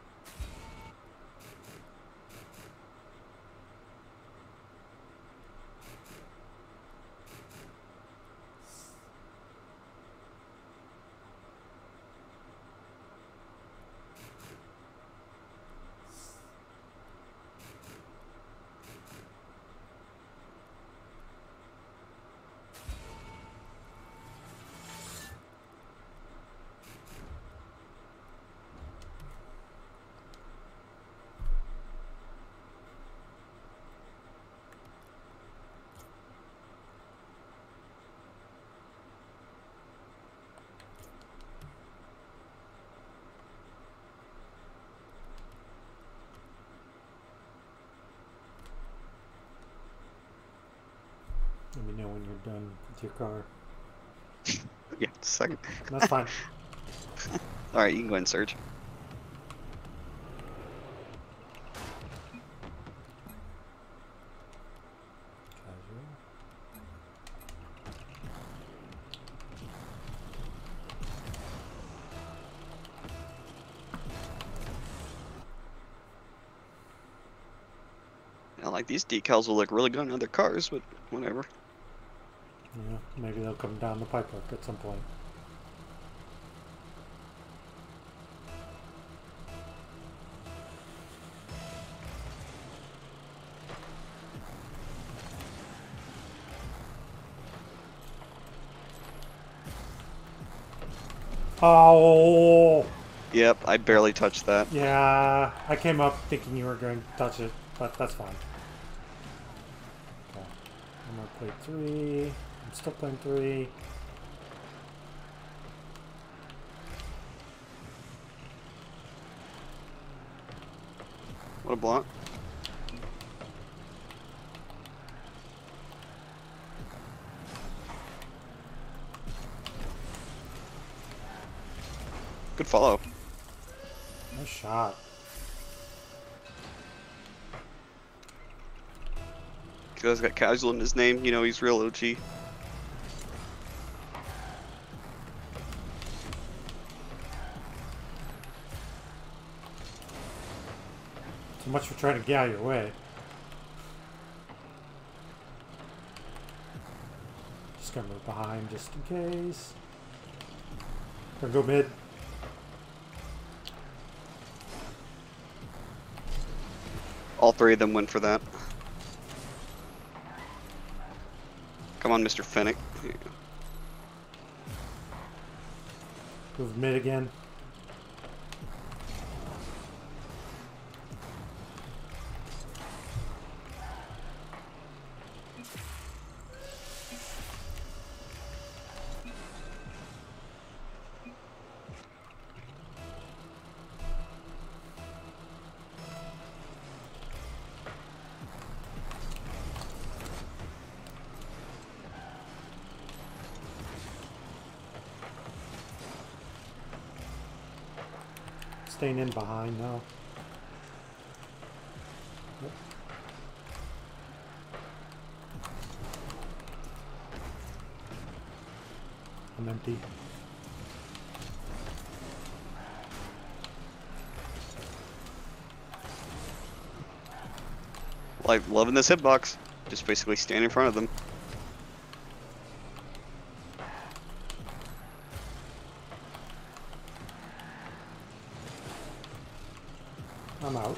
Let me know when you're done with your car. Yeah, second. That's fine. Alright, you can go ahead and search. Casual. Yeah, like these decals will look really good on other cars, but whatever. Yeah, maybe they'll come down the pipework at some point. Oh! Yep, I barely touched that. Yeah, I came up thinking you were going to touch it, but that's fine. Okay. I'm going to play three. I'm still playing three. What a block. Good follow. Nice shot. This guy's got casual in his name, you know he's real O G. So much for trying to get out of your way. Just gonna move behind just in case. Gonna go mid. All three of them went for that. Come on, Mister Fennec. Here you go. Move mid again. Staying in behind now. Yep. I'm empty. Like, loving this hitbox. Just basically stand in front of them. I'm out.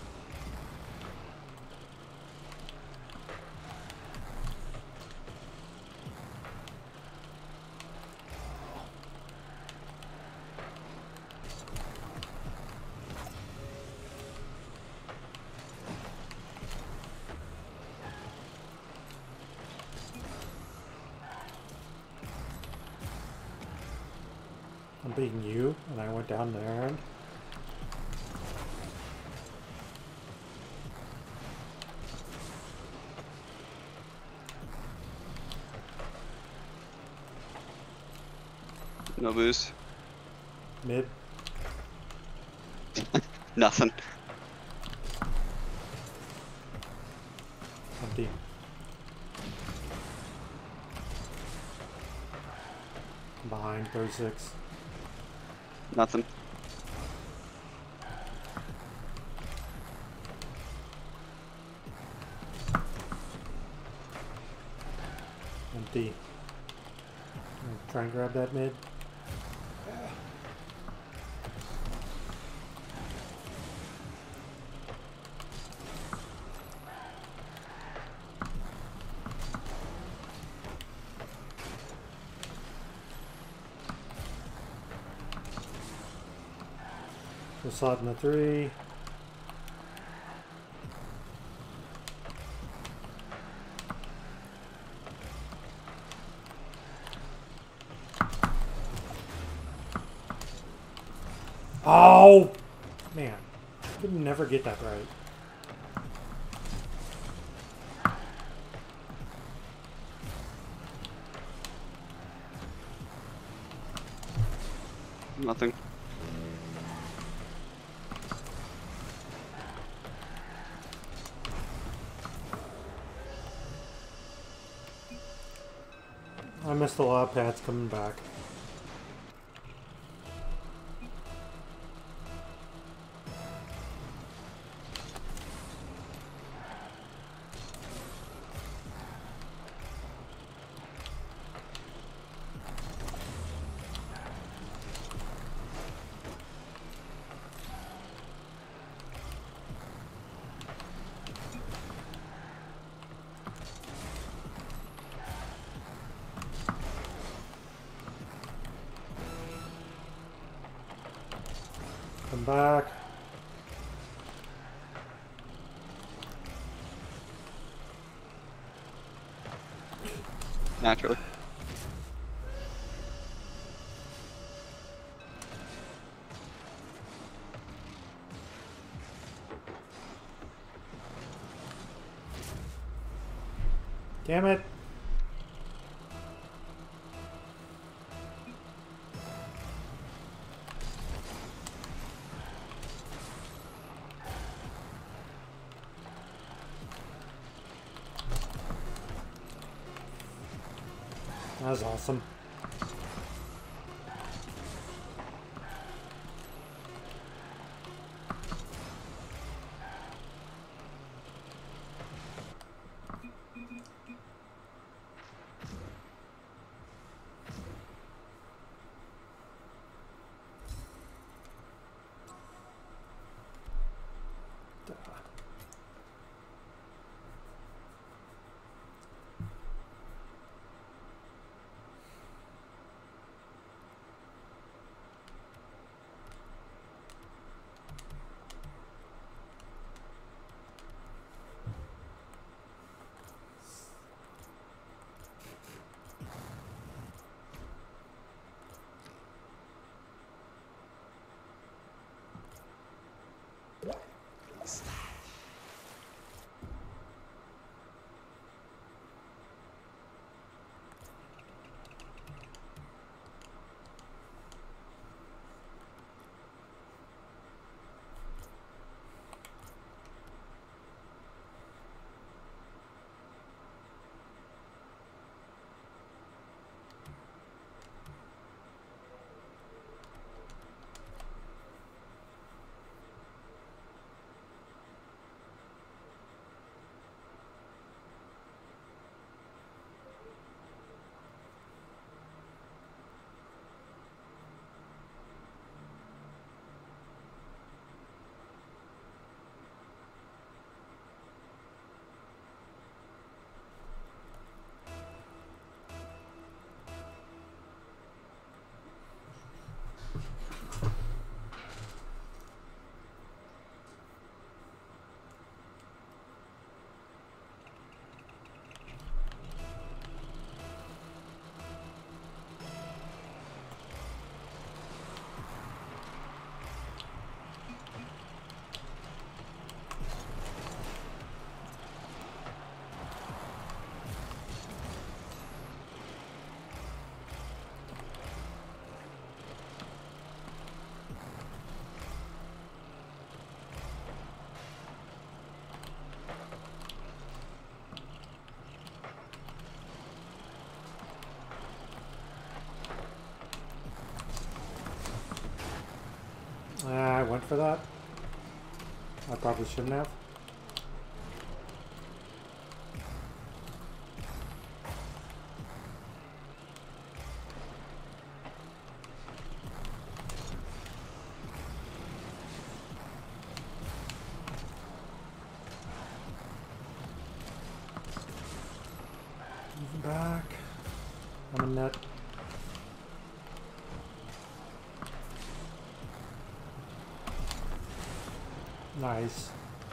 I'm beating you, and I went down there and No boost. mid. Nothing. Empty. Behind thirty-six. Nothing. empty. Try and grab that mid. Slot in the three. Oh man, I could never get that right. Nothing. I missed a lot of pads coming back. Come back. Naturally. Damn it. That was awesome. I went for that. I probably shouldn't have. Nice.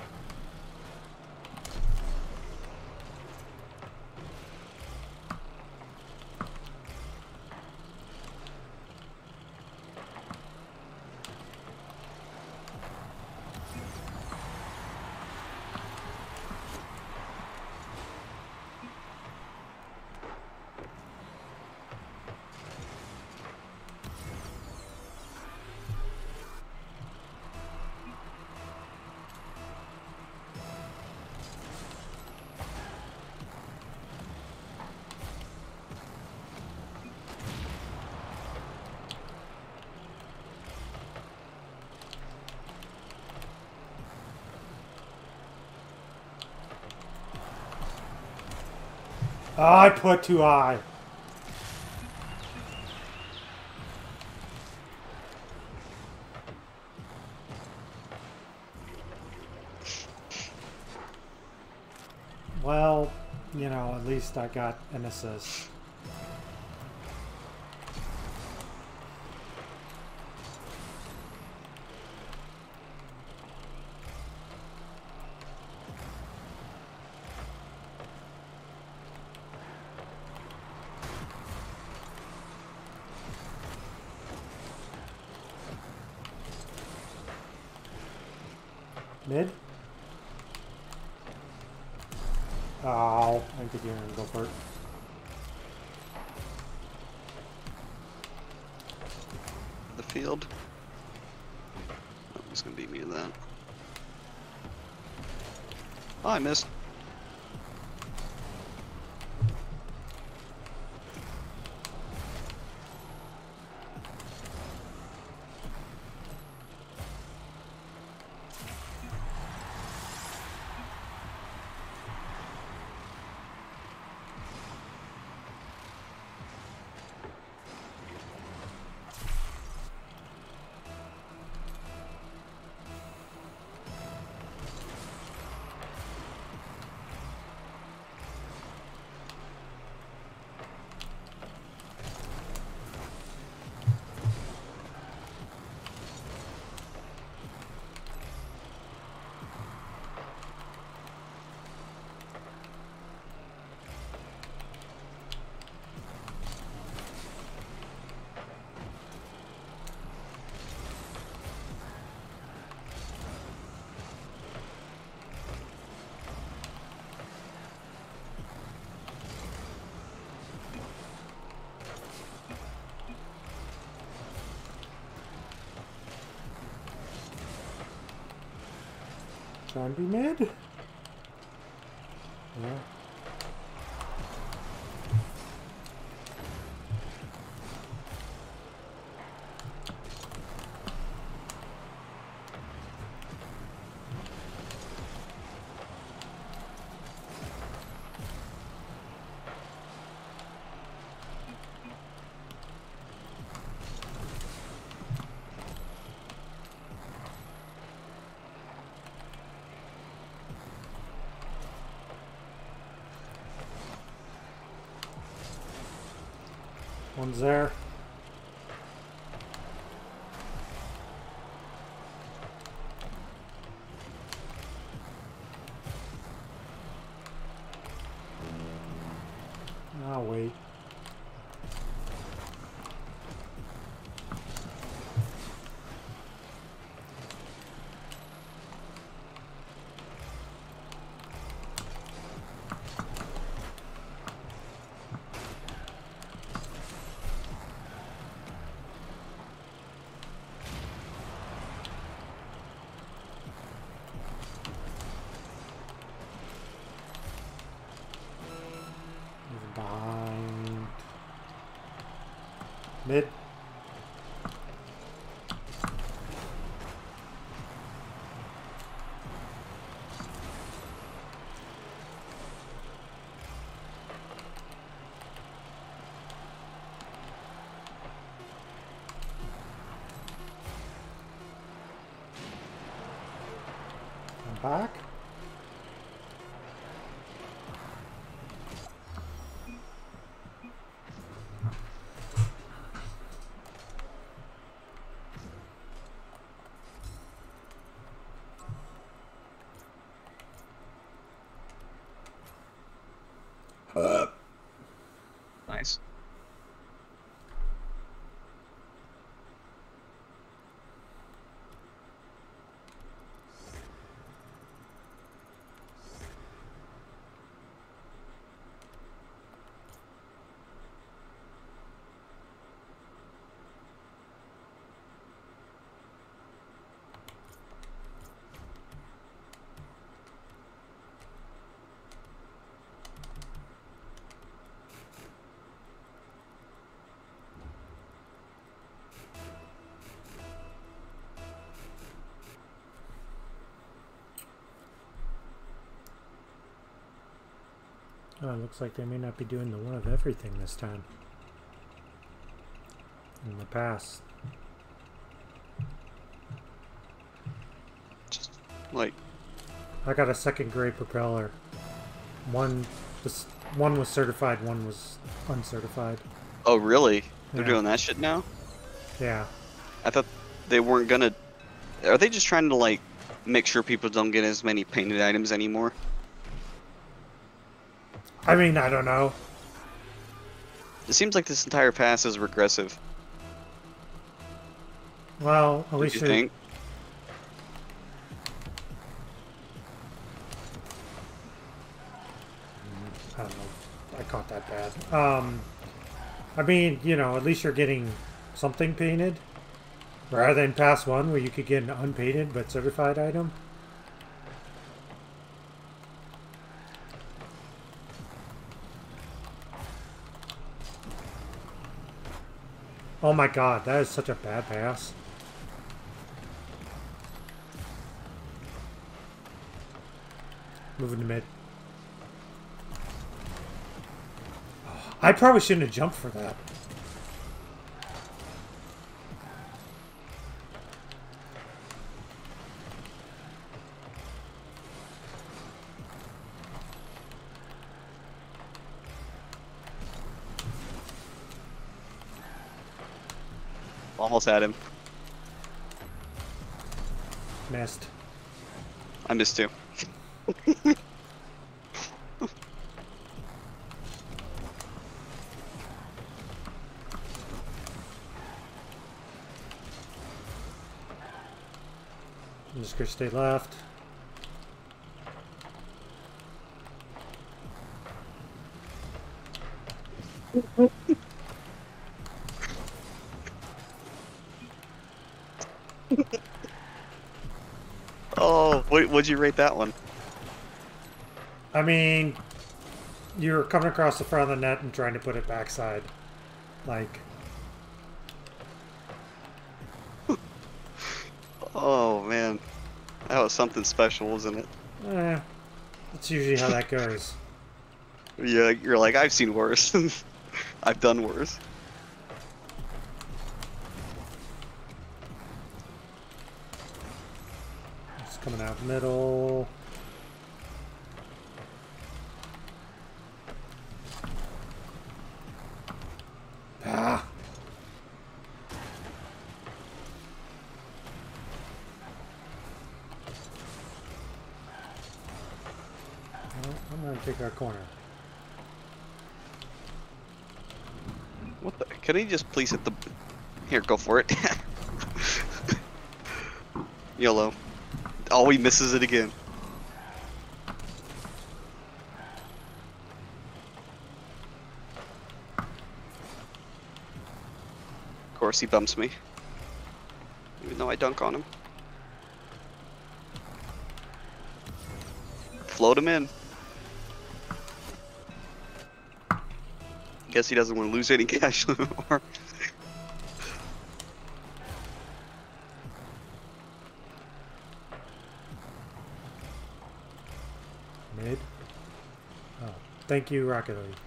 Oh, I put too high. Well, you know, at least I got an assist. Mid? Oh, I think you're gonna go for it. The field. Oh, he's gonna beat me to that. Oh, I missed. Trying to be mid? Yeah. One's there. I'll wait. Behind. Mid. I'm back. Oh, it looks like they may not be doing the one of everything this time. In the past. Just like I got a second grade propeller. One, this one was certified, one was uncertified. oh really? They're Yeah. doing that shit now? Yeah. I thought they weren't gonna. Are they just trying to like make sure people don't get as many painted items anymore? I mean, I don't know. It seems like this entire pass is regressive. Well, at Don't least you you're- think? I don't know. I caught that bad. Um, I mean, you know, at least you're getting something painted. Rather than pass one where you could get an unpainted but certified item. Oh my god, that is such a bad pass. Moving to mid. I probably shouldn't have jumped for that. Almost had him. Missed. I missed too. I'm just gonna stay left. Oh, what would you rate that one? I mean, you're coming across the front of the net and trying to put it backside. Like, Oh man, that was something special, wasn't it? eh, that's usually how that goes. Yeah, you're like, I've seen worse. I've done worse. It's coming out middle. Ah! Well, I'm gonna take our corner. What the? Can he just please hit the? Here, go for it. YOLO. Oh, he misses it again. Of course, he bumps me. Even though I dunk on him. Float him in. Guess he doesn't want to lose any cash anymore. Mid. Oh, thank you, Rocket League.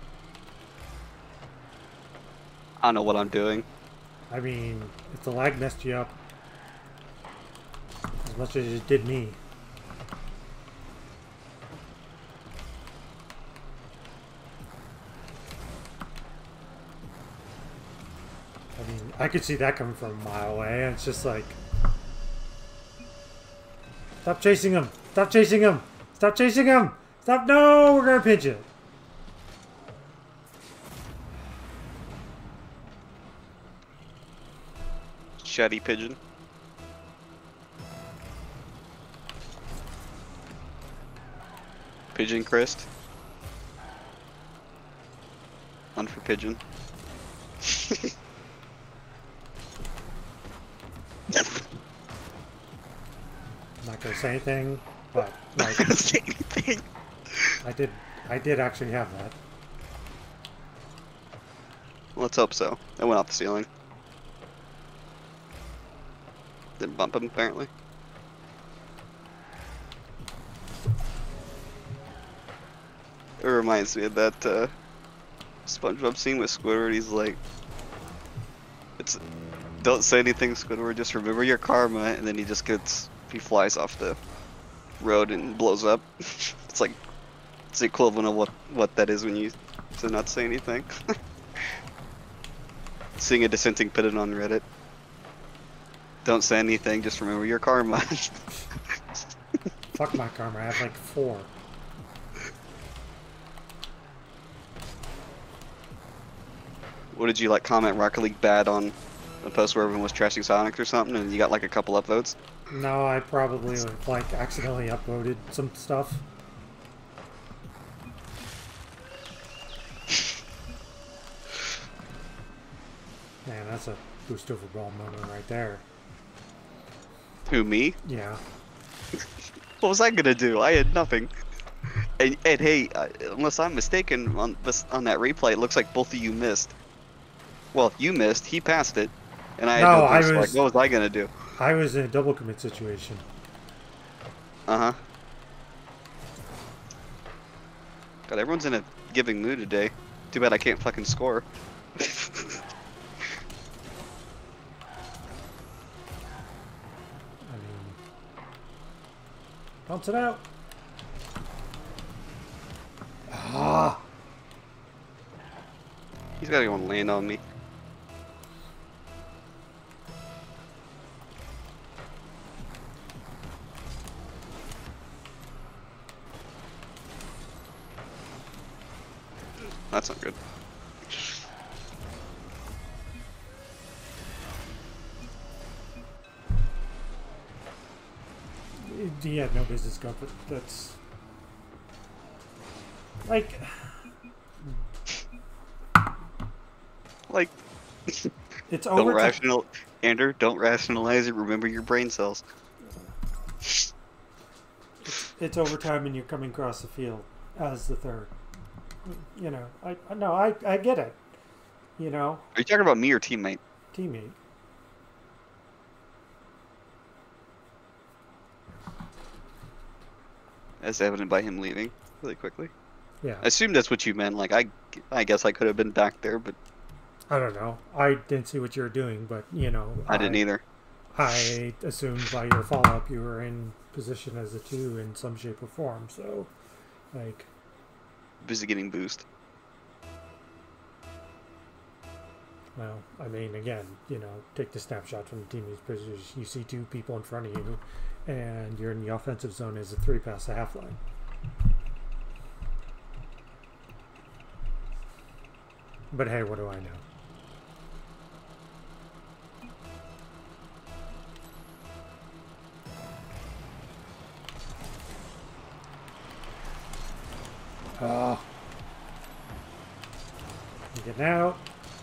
I don't know what I'm doing. I mean, if the lag messed you up as much as it did me. I mean, I could see that coming from a mile away, and it's just like... Stop chasing him! Stop chasing him! Stop chasing him! Stop! No! We're gonna pinch it! Chatty pigeon. Pigeon crest. One for pigeon. I'm not gonna say anything, but Not like gonna say anything. I did, I did actually have that. Let's hope so. It went off the ceiling. Didn't bump him apparently. reminds me of that uh, SpongeBob scene with Squidward. He's like, "It's don't say anything, Squidward. Just remember your karma." And then he just gets he flies off the road and blows up. It's like it's the equivalent of what what that is when you to not say anything. Seeing a dissenting opinion on Reddit. Don't say anything. Just remember your karma. Fuck my karma. I have like four. What did you like comment Rocket League bad on a post where everyone was trashing Sonic or something, and you got like a couple upvotes? No, I probably like accidentally uploaded some stuff. Man, that's a boost over ball moment right there. Who, me? Yeah. What was I gonna do? I had nothing. And, and hey, uh, unless I'm mistaken on this on that replay, it looks like both of you missed. Well, you missed. He passed it, and I had No, no I boost, was- like, what was I gonna do? I was in a double commit situation. Uh huh. God, everyone's in a giving mood today. Too bad I can't fucking score. I mean, bounce it out. Ah, He's gotta go and land on me. That's not good. he had no business going, but that's like. Like, It's don't overtime. rational, Andrew. Don't rationalize it. Remember your brain cells. It's overtime, and you're coming across the field as the third. You know, I I- no, I I get it. You know, Are you talking about me or teammate? teammate. As evident by him leaving really quickly. Yeah, I assume that's what you meant. Like, I, I guess I could have been back there, but I don't know. I didn't see what you were doing, but you know, I didn't either. I assumed by your follow up you were in position as a two in some shape or form. So, like, Busy getting boost. well, I mean, again, you know, take the snapshot from the teammate's position. You see two people in front of you, and you're in the offensive zone as a three past the half line. But hey, what do I know? Oh. You getting out?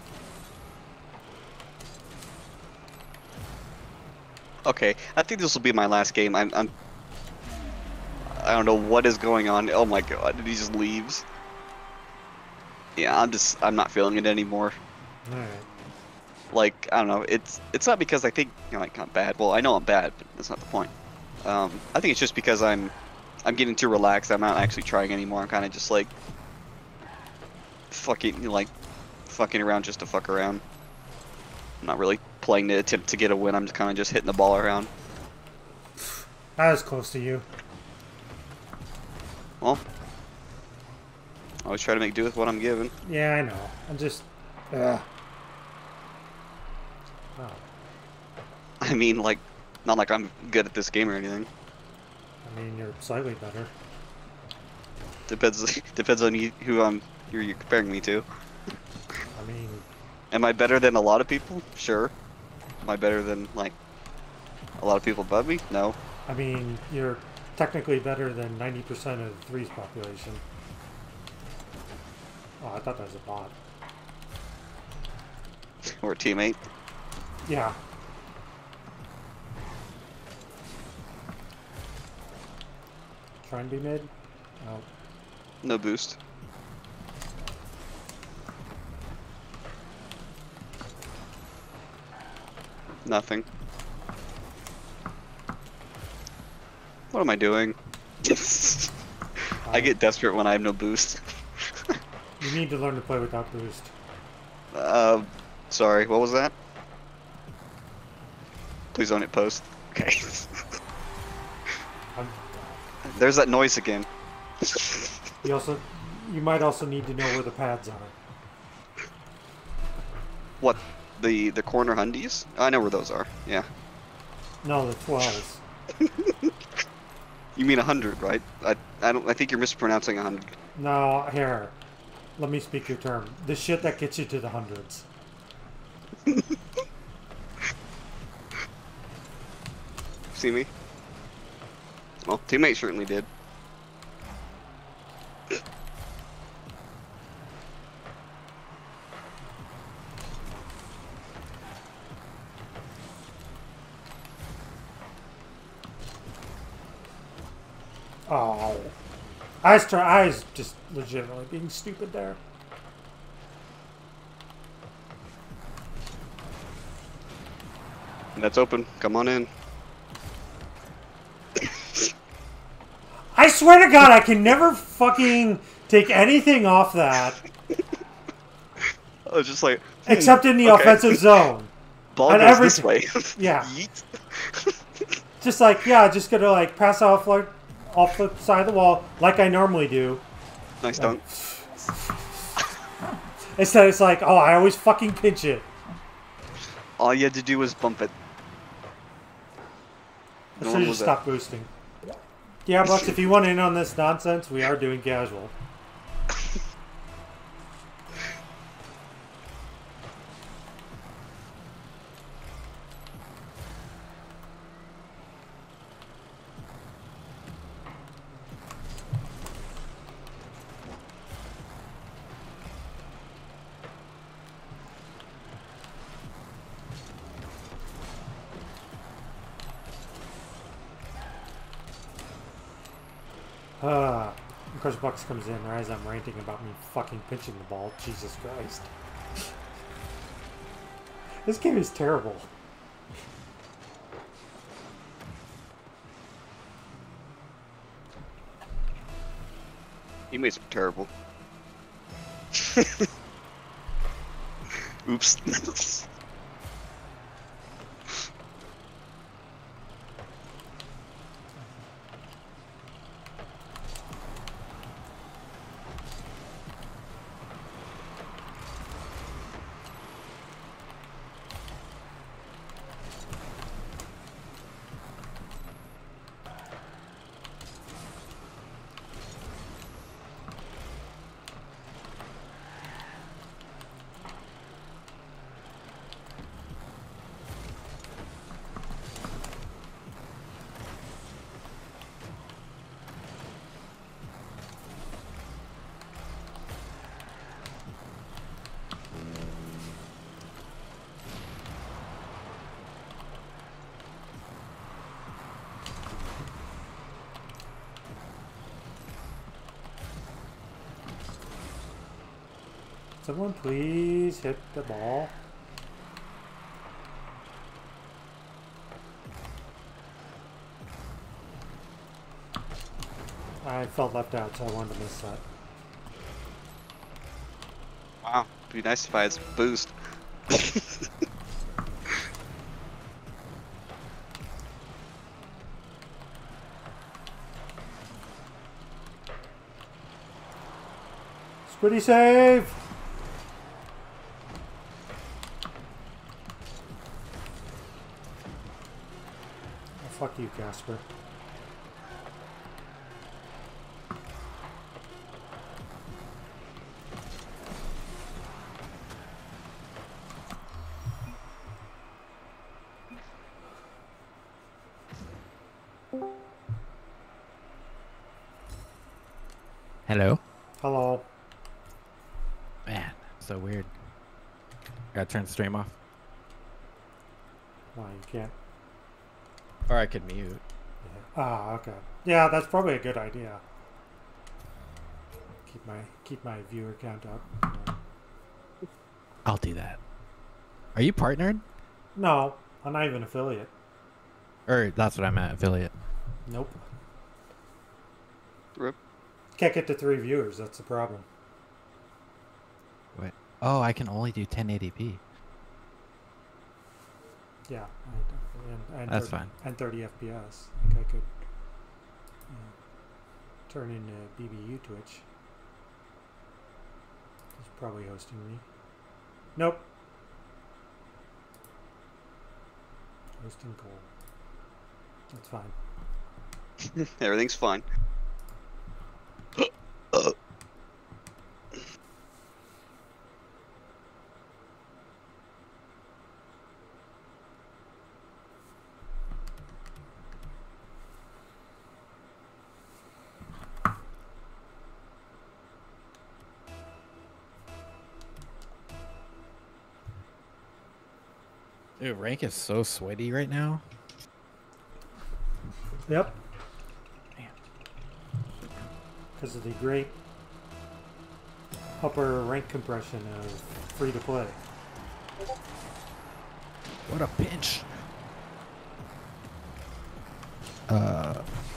Okay, I think this will be my last game. I'm, I'm, I don't know what is going on. Oh my god, he just leaves. Yeah, I'm just, I'm not feeling it anymore. Alright. Like, I don't know. It's, it's not because I think, you know, like, I'm bad. Well, I know I'm bad, but that's not the point. Um, I think it's just because I'm, I'm getting too relaxed. I'm not actually trying anymore. I'm kind of just like, fucking, like, fucking around just to fuck around. I'm not really playing to attempt to get a win. I'm just kind of just hitting the ball around. I was close to you. Well, I always try to make do with what I'm given. Yeah, I know. I'm just. Ugh. Oh. I mean, like, not like I'm good at this game or anything. I mean, you're slightly better. Depends depends on you, who I'm who you're comparing me to. I mean, Am I better than a lot of people? Sure. Am I better than, like, a lot of people above me? No. I mean, you're technically better than ninety percent of the threes population. Oh, I thought that was a bot. Or a teammate. Yeah. Try and be mid. Oh. No boost. Nothing. What am I doing? I get desperate when I have no boost. You need to learn to play without boost. Uh, sorry, what was that? Please don't hit post. Okay. I'm, There's that noise again. you also, you might also need to know where the pads are. What? The the corner hundies? I know where those are. Yeah. No, the twelves. You mean a hundred, right? I I don't. I think you're mispronouncing a hundred. No, here. Let me speak your term. The shit that gets you to the hundreds. See me? Well, teammate certainly did. Oh. I was, try I was just legitimately being stupid there. That's open. Come on in. I swear to God, I can never fucking take anything off that. I was just like... Hmm, except in the okay. offensive zone. Ball and goes every, this way. Yeah. Yeet. Just like, yeah, just gonna like pass off like off the side of the wall like I normally do. Nice dunk. Instead, it's like, oh, I always fucking pinch it. All you had to do was bump it. I No should one just was stop boosting. Yeah, Bucks, if you want in on this nonsense, we are doing casual. Uh, of course, Bucks comes in right as I'm ranting about me fucking pitching the ball. Jesus Christ. This game is terrible. Teammates are terrible. Oops. Someone please hit the ball. I felt left out, so I wanted to miss that. Wow. It'd be nice if I had some boost. Squiddy save! Oh, fuck you, Casper. Hello? Hello. Man, so weird. Gotta turn the stream off. Well, you can't. Or I could mute. Yeah. Ah, okay. Yeah, that's probably a good idea. Keep my keep my viewer count up. I'll do that. Are you partnered? No, I'm not even affiliate. Or that's what I meant, affiliate. Nope. Rip. Can't get to three viewers. That's the problem. Oh, I can only do ten eighty p. Yeah, I, and, and That's thirty, fine. and thirty F P S. I think I could uh, turn into B B U Twitch. He's probably hosting me. Nope. Hosting Cole. That's fine. Everything's fine. uh. Dude, rank is so sweaty right now. Yep. Man. Because of the great upper rank compression of free to play. What a pinch. Uh.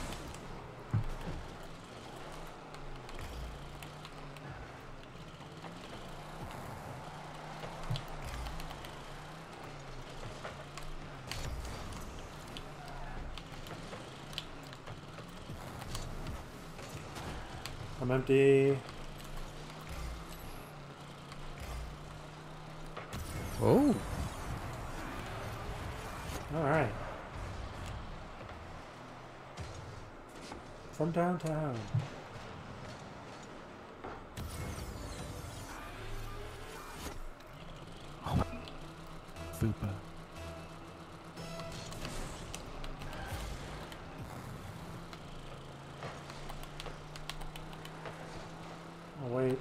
I'm empty. Oh. All right. From downtown. Oh. Fupa. Oh, wait.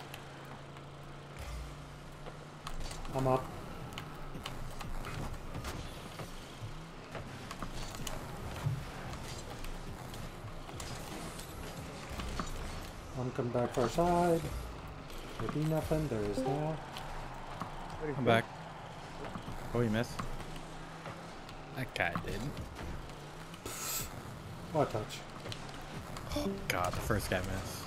I'm up. I'm coming back for our side. There be nothing. There is now. I'm back. Oh, you missed? That guy didn't. What touch? Oh, God, the first guy missed.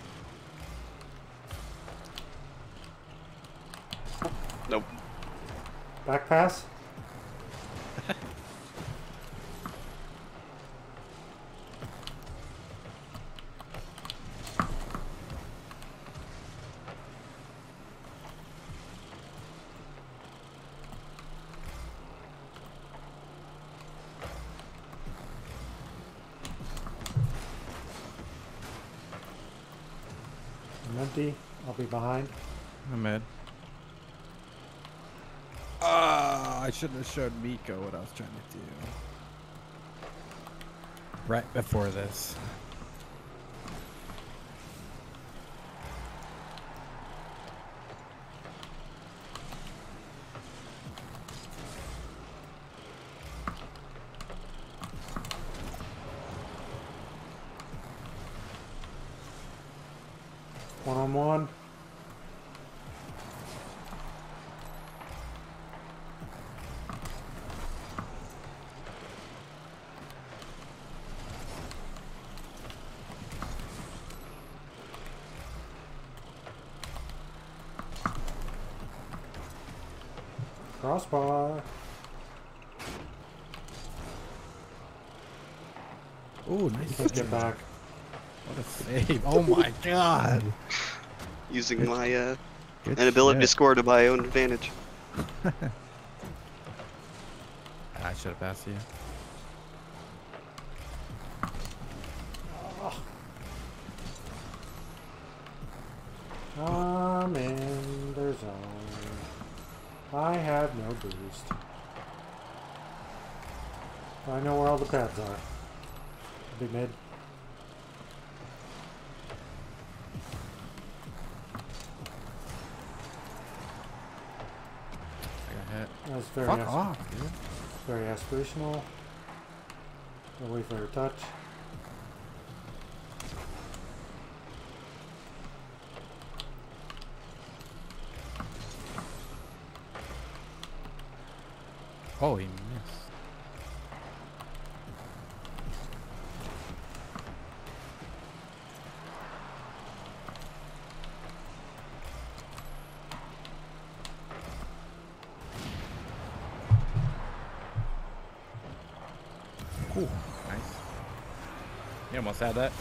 Nope. Back pass? I'm empty. I'll be behind. I'm mid. Ah, I shouldn't have showed Miko what I was trying to do. Right before this. One on one. Crossbar. Oh, nice. Can't get back. What a save. Oh my God. Using Good- my uh, Good inability to shit. score to my own advantage. I should have passed you. I'm in their zone. I have no boost. I know where all the pads are. Big mid. I got hit. That's very Fuck asp- off, dude. very aspirational. I'll wait for her touch. Oh, he missed. Ooh, nice. You almost had that.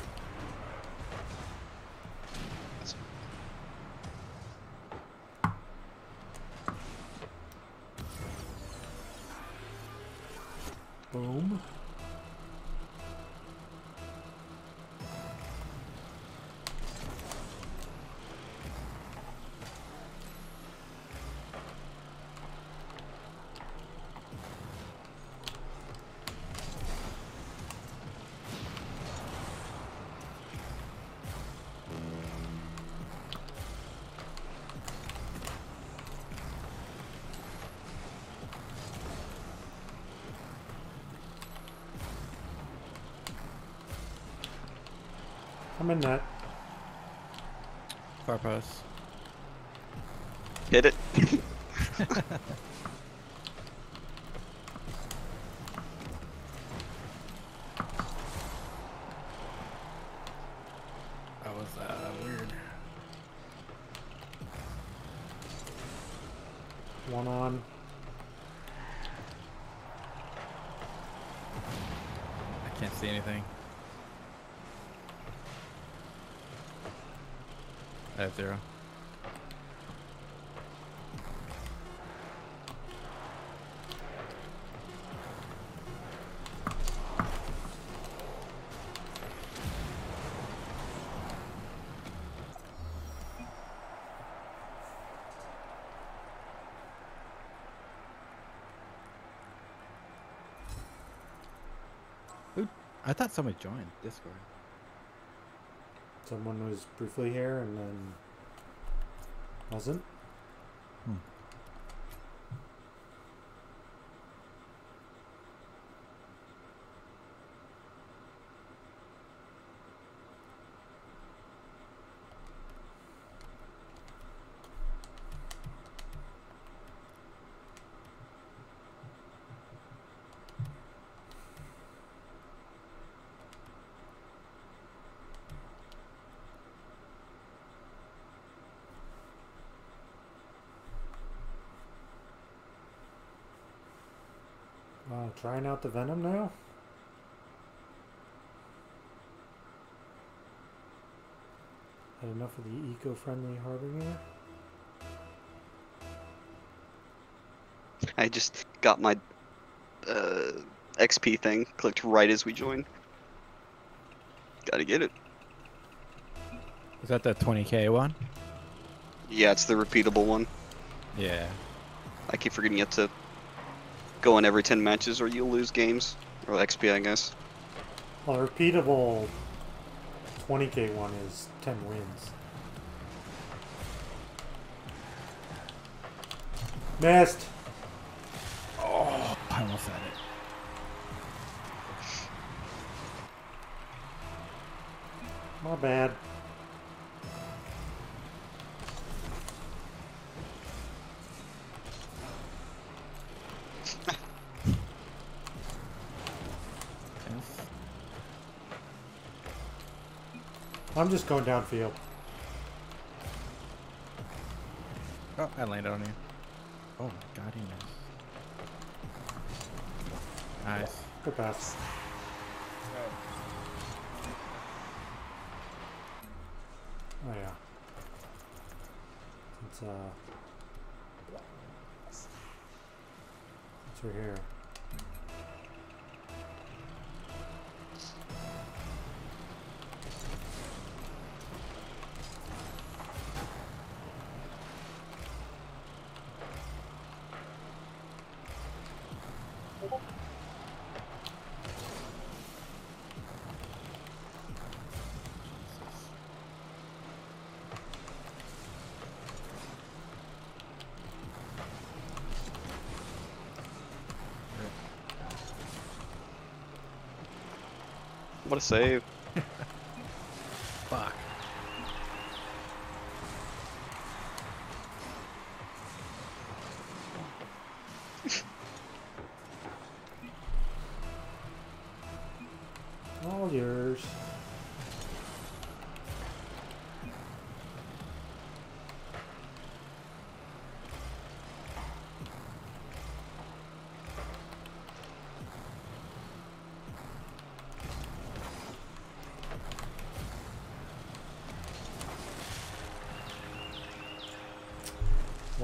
Boom. I'm in that. Far post. Hit it. That was uh, weird. One on. I can't see anything. I have zero. Ooh, I thought somebody joined Discord. Someone was briefly here and then wasn't. Hmm. Uh, trying out the venom now. Had enough of the eco-friendly harbinger. I just got my uh, X P thing clicked right as we joined. Gotta get it. Is that the twenty K one? Yeah, it's the repeatable one. Yeah. I keep forgetting you have to go in every ten matches or you'll lose games. Or X P, I guess. Well, the repeatable twenty K one is ten wins. Missed. Oh, I almost had it. My bad. Yes. I'm just going downfield. Oh, I landed on you. Oh my god, he missed. Nice. Good pass. Oh yeah. It's uh. It's right here. What a save. Fuck. All yours.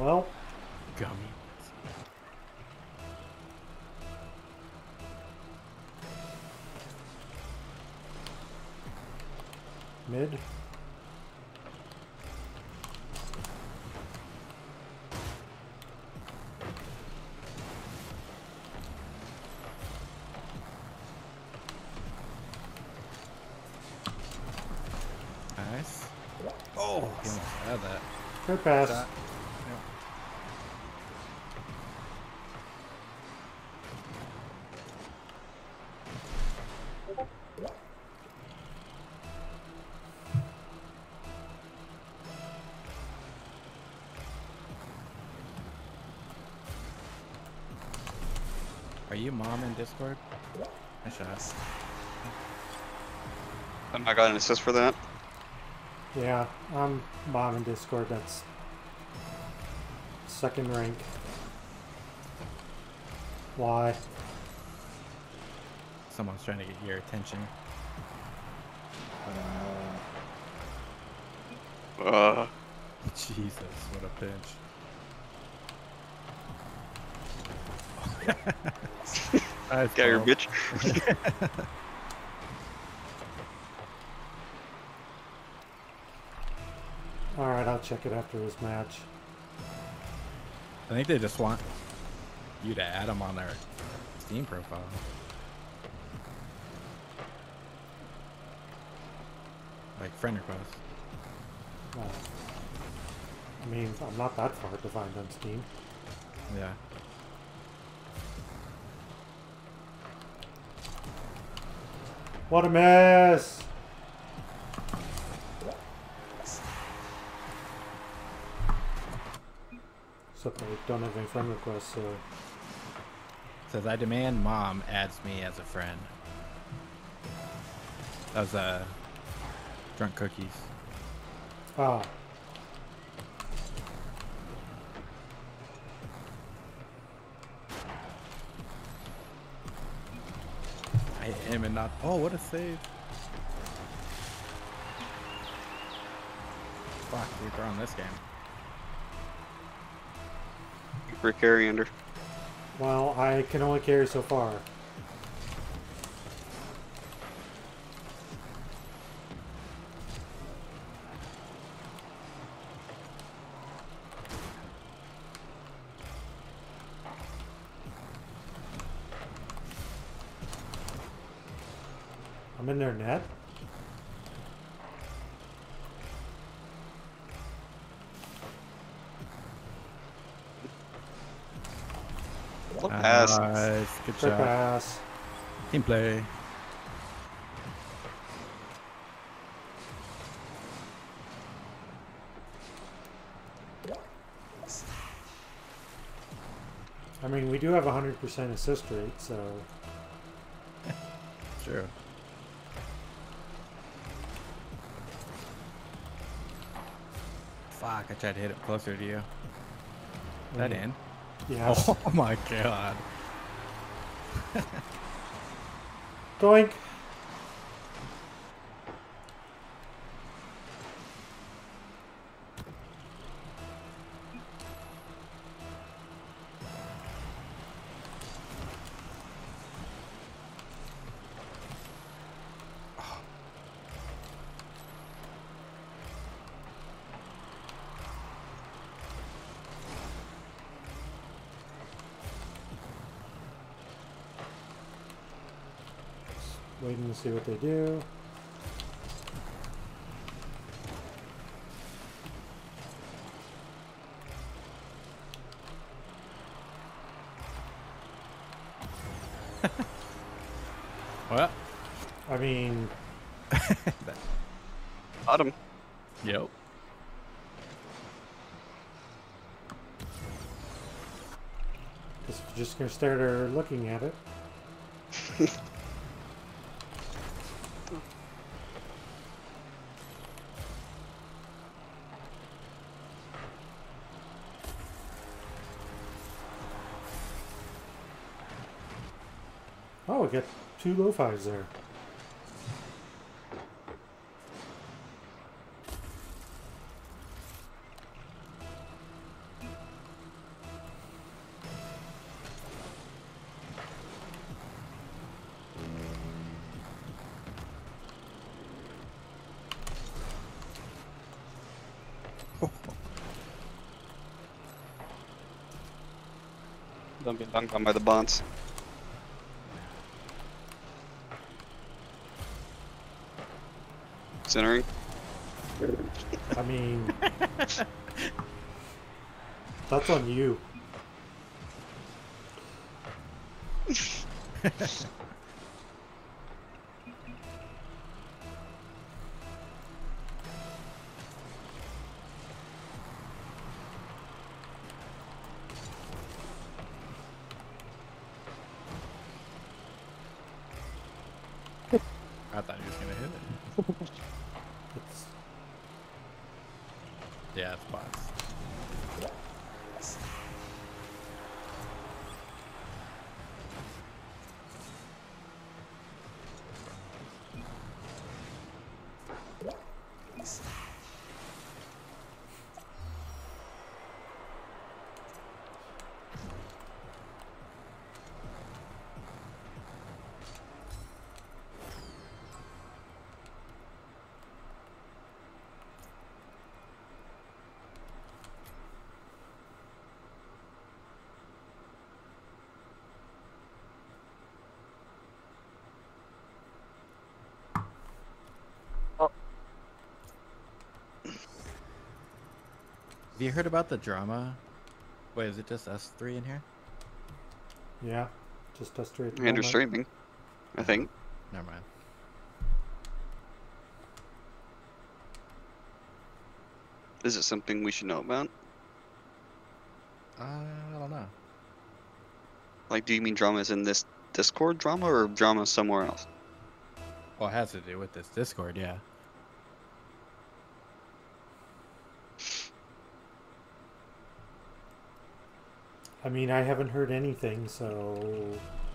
Well, Gummy. mid. Nice. Oh, he almost had that. Good pass. Shot. Are you mom in Discord? Nice shot. I got an assist for that. Yeah, I'm mom in Discord. That's second rank. Why? Someone's trying to get your attention. Uh, Jesus, what a pinch. Nice got your ball. bitch. Alright, I'll check it after this match. I think they just want you to add them on their Steam profile. Like friend request. Uh, I mean, I'm not that far to find on Steam. Yeah. What a mess! Except I don't have any friend requests, so... Says I demand mom adds me as a friend. That was uh drunk cookies. Ah. I hit him and not. Oh, what a save! Fuck, we're throwing this game. For carry under. Well, I can only carry so far. I'm in their net. What pass? Nice, good Quick shot. pass. Team play. I mean, we do have a one hundred percent assist rate, so... True. Fuck, I tried to hit it closer to you. Is that in? Yes. Oh my god. Doink! Waiting to see what they do. Well. I mean, Bottom. Yep. guess we're just gonna start there looking at it. Oh, we got two low fives there. Don't get dunked on by the bots. Centering. I mean, that's on you. I thought he was gonna hit it. It's, Yeah, it's bots. Have you heard about the drama? Wait, is it just us three in here? yeah, just us three at the And you're moment. streaming, I think. Never mind. Is it something we should know about? Uh, I don't know. Like, do you mean drama is in this Discord drama or drama somewhere else? Well, it has to do with this Discord, yeah. I mean, I haven't heard anything, so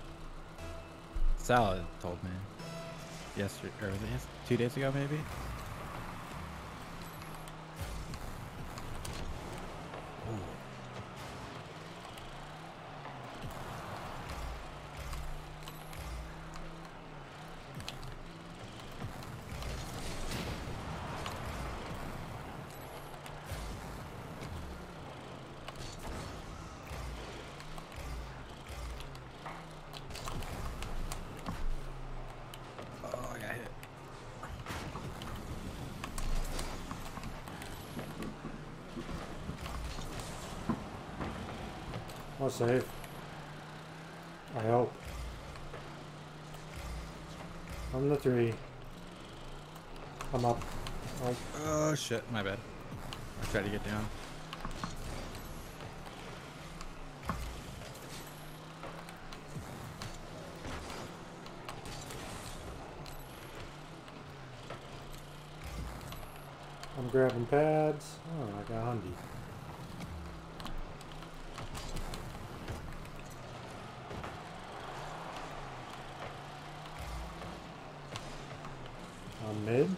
Sal had told me yesterday, or was it yes- two days ago, maybe? Ooh. Oh, I got hit. I'll save. I hope. I'm the three. I'm up. Oh, Oh shit, my bad. I tried to get down. I'm grabbing pads. Oh, I got Hundy. On mid.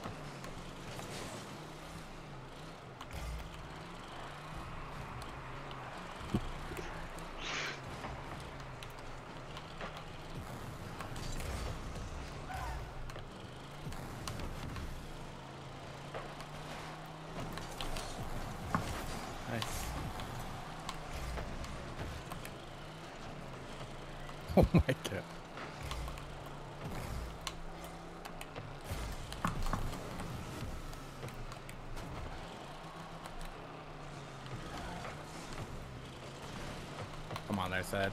Nice. Oh my god. I'm on their side.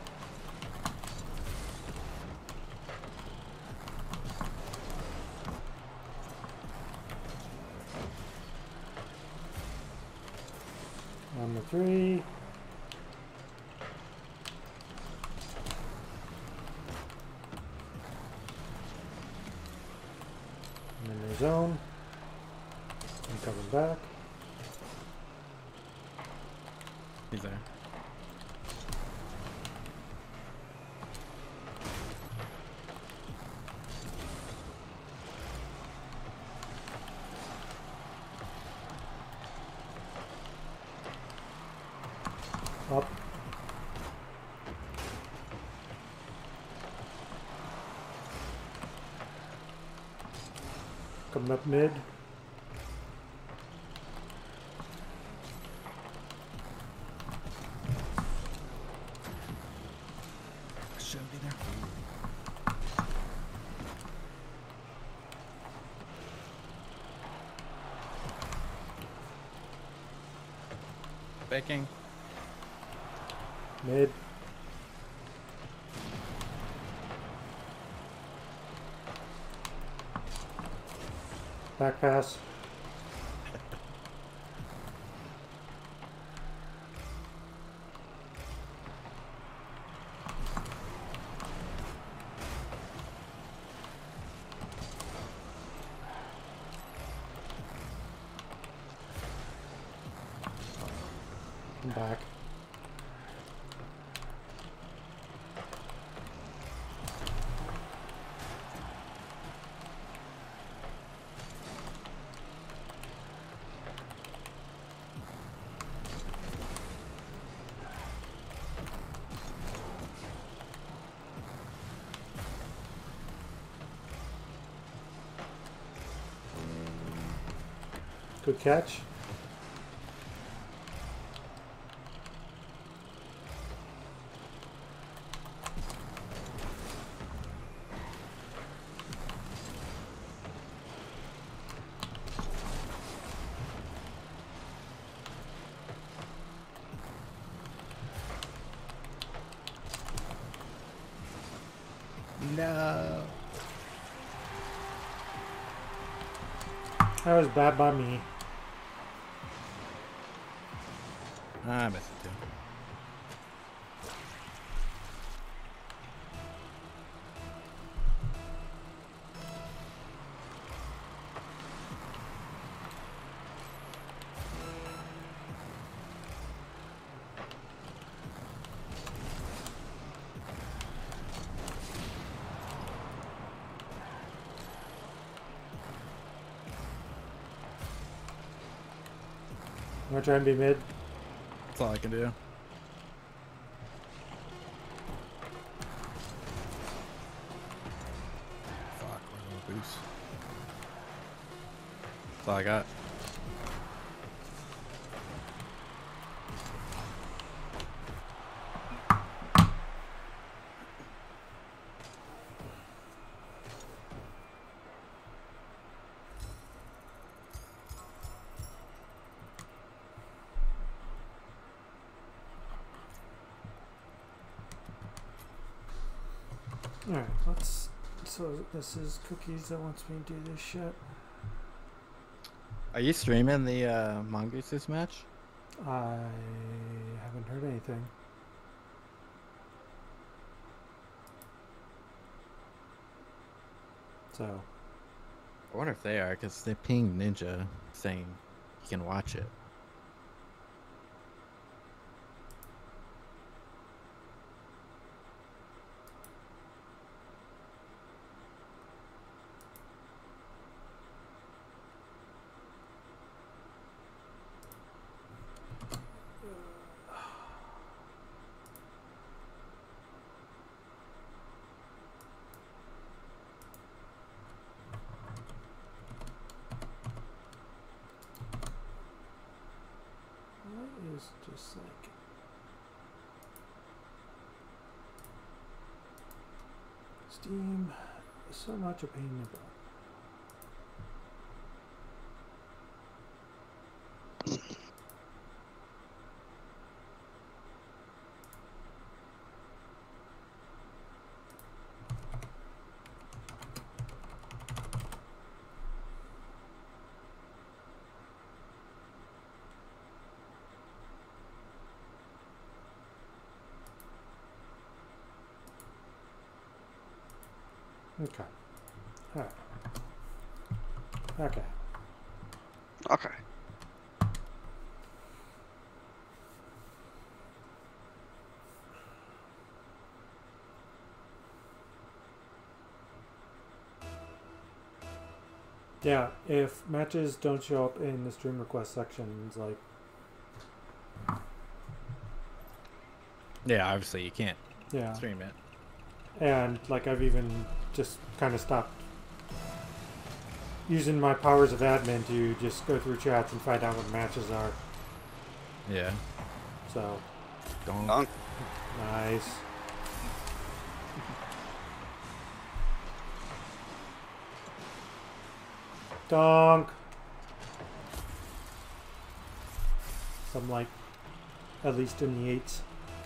On the three. I'm in their zone. I'm coming back. He's there. Up. Coming up mid. Baking. Mid. Back pass. I'm back. Good catch. No. That was bad by me. I missed it too. I'm gonna try and be mid. That's all I can do. Fuck, where's the boost? That's all I got. Alright, let's. So, this is Cookies that wants me to do this shit. Are you streaming the uh, Mongooses match? I haven't heard anything. So. I wonder if they are, because they pinged Ninja saying you can watch it. What is just like. Steam is so much a pain in the butt. Okay. Alright. Okay. Okay. Yeah, if matches don't show up in the stream request section, it's like, Yeah, obviously you can't yeah. stream it. And like I've even just kind of stopped using my powers of admin to just go through chats and find out what matches are. Yeah. So, Don't. Dunk. nice. Donk. Some like At least in the eights.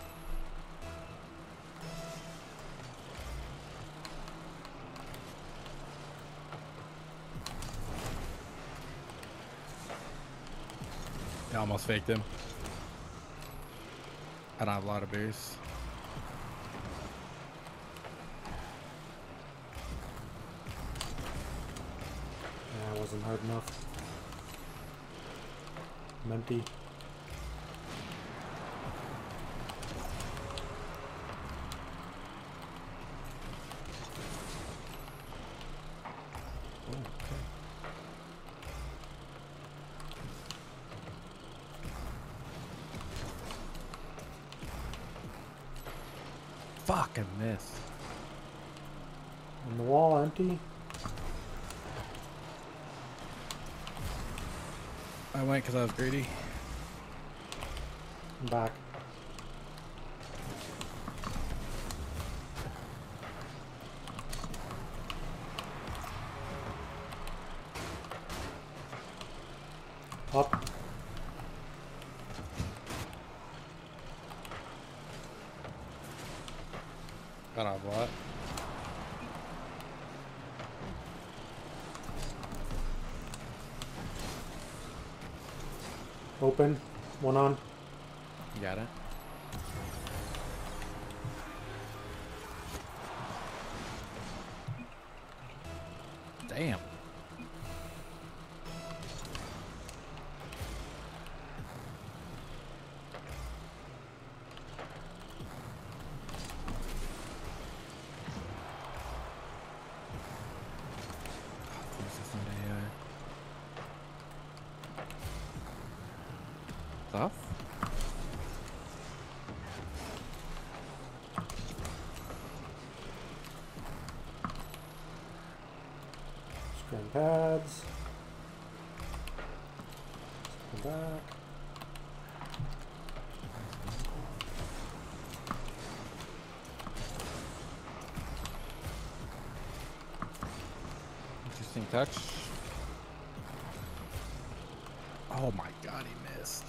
I almost faked him. I don't have a lot of boost. Yeah, it wasn't hard enough. I'm empty. Oh, okay. Fucking miss. On the wall, empty. I went because I was greedy. I'm back. Up. Got off what? Open. One on. You got it? Damn. Stuff? Scram pads. Come back. Interesting touch. Oh my god, he missed.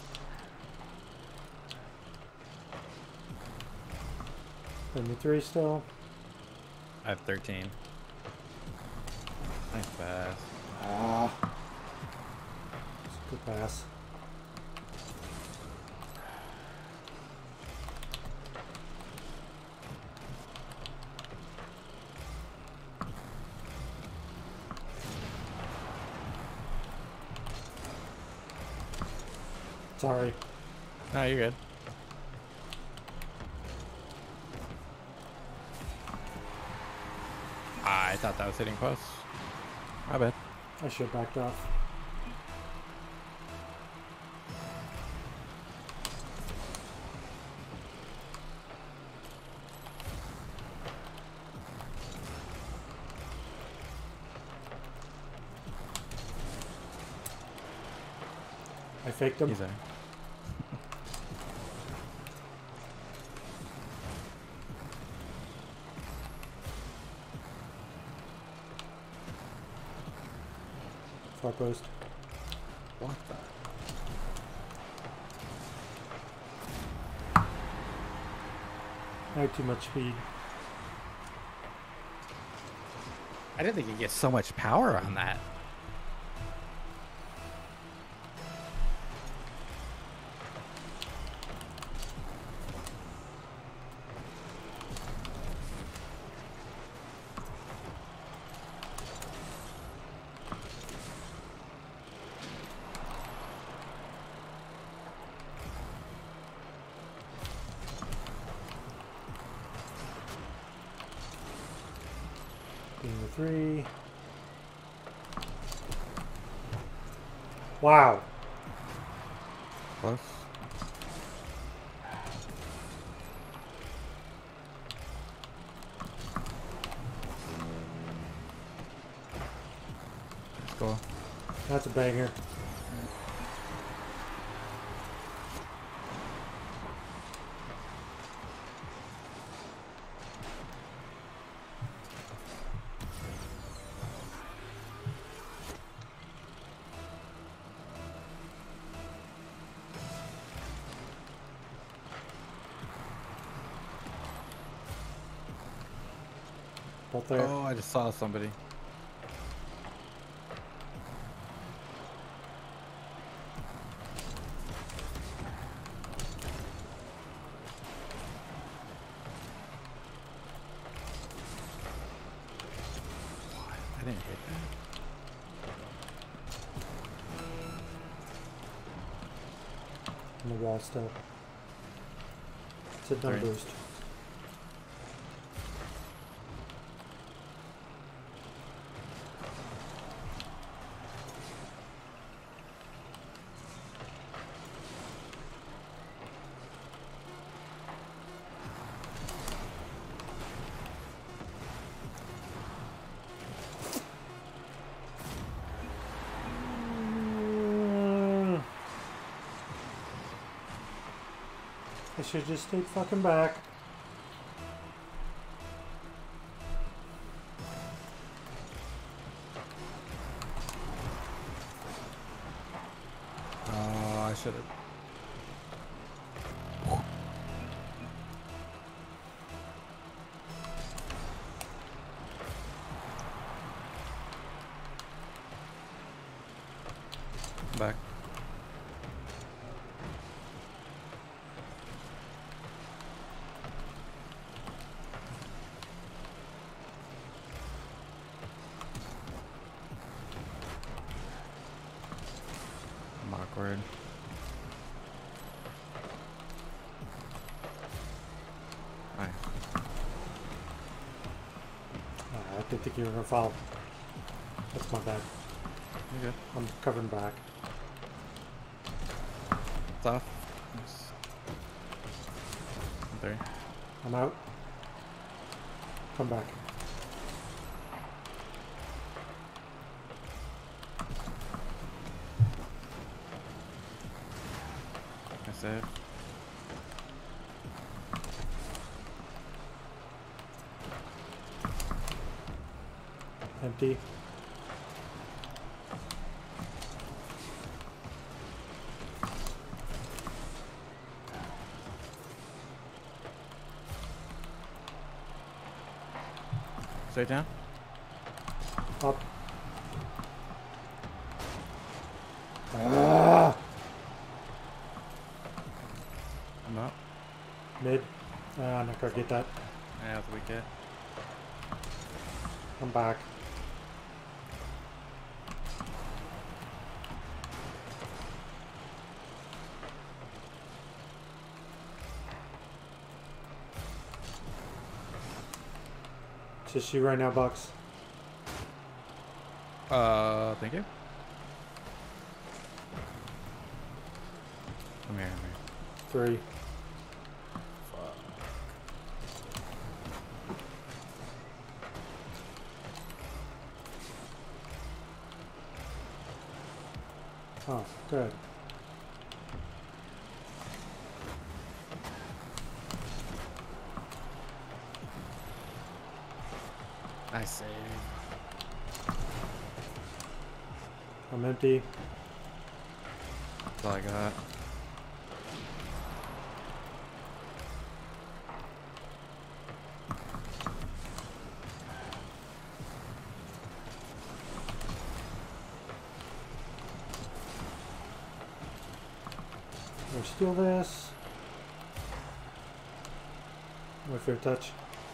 seventy-three still. I have thirteen. Nice pass. Ah. It's a good pass. Sorry. No, you're good. I thought that was hitting post. My bad. I should have backed off. I faked him. He's there. Far post. What the? I had too much speed. I didn't think you get so much power on that. Being the three. Wow. Close. Let's go. That's a banger. Out there. Oh, I just saw somebody. I didn't hit that. On the wall still. Sit down, Sorry. boost. I should just stay fucking back. Oh, I should have. Back. I'm awkward. Hi. Uh, I didn't think you were gonna fall. That's my bad. You good? I'm covering back. It's off. Nice. Three. I'm out. Come back. I saved. Empty. Straight down. Up. Ah! I'm up. Mid. Ah, I'm not gonna get that. Yeah, that's a wicket. I'm back. Just you right now, Bucks. Uh, thank you. Come here, come here. Three. Oh, good. I save. I'm empty. That's all I got. We'll steal this. With your touch.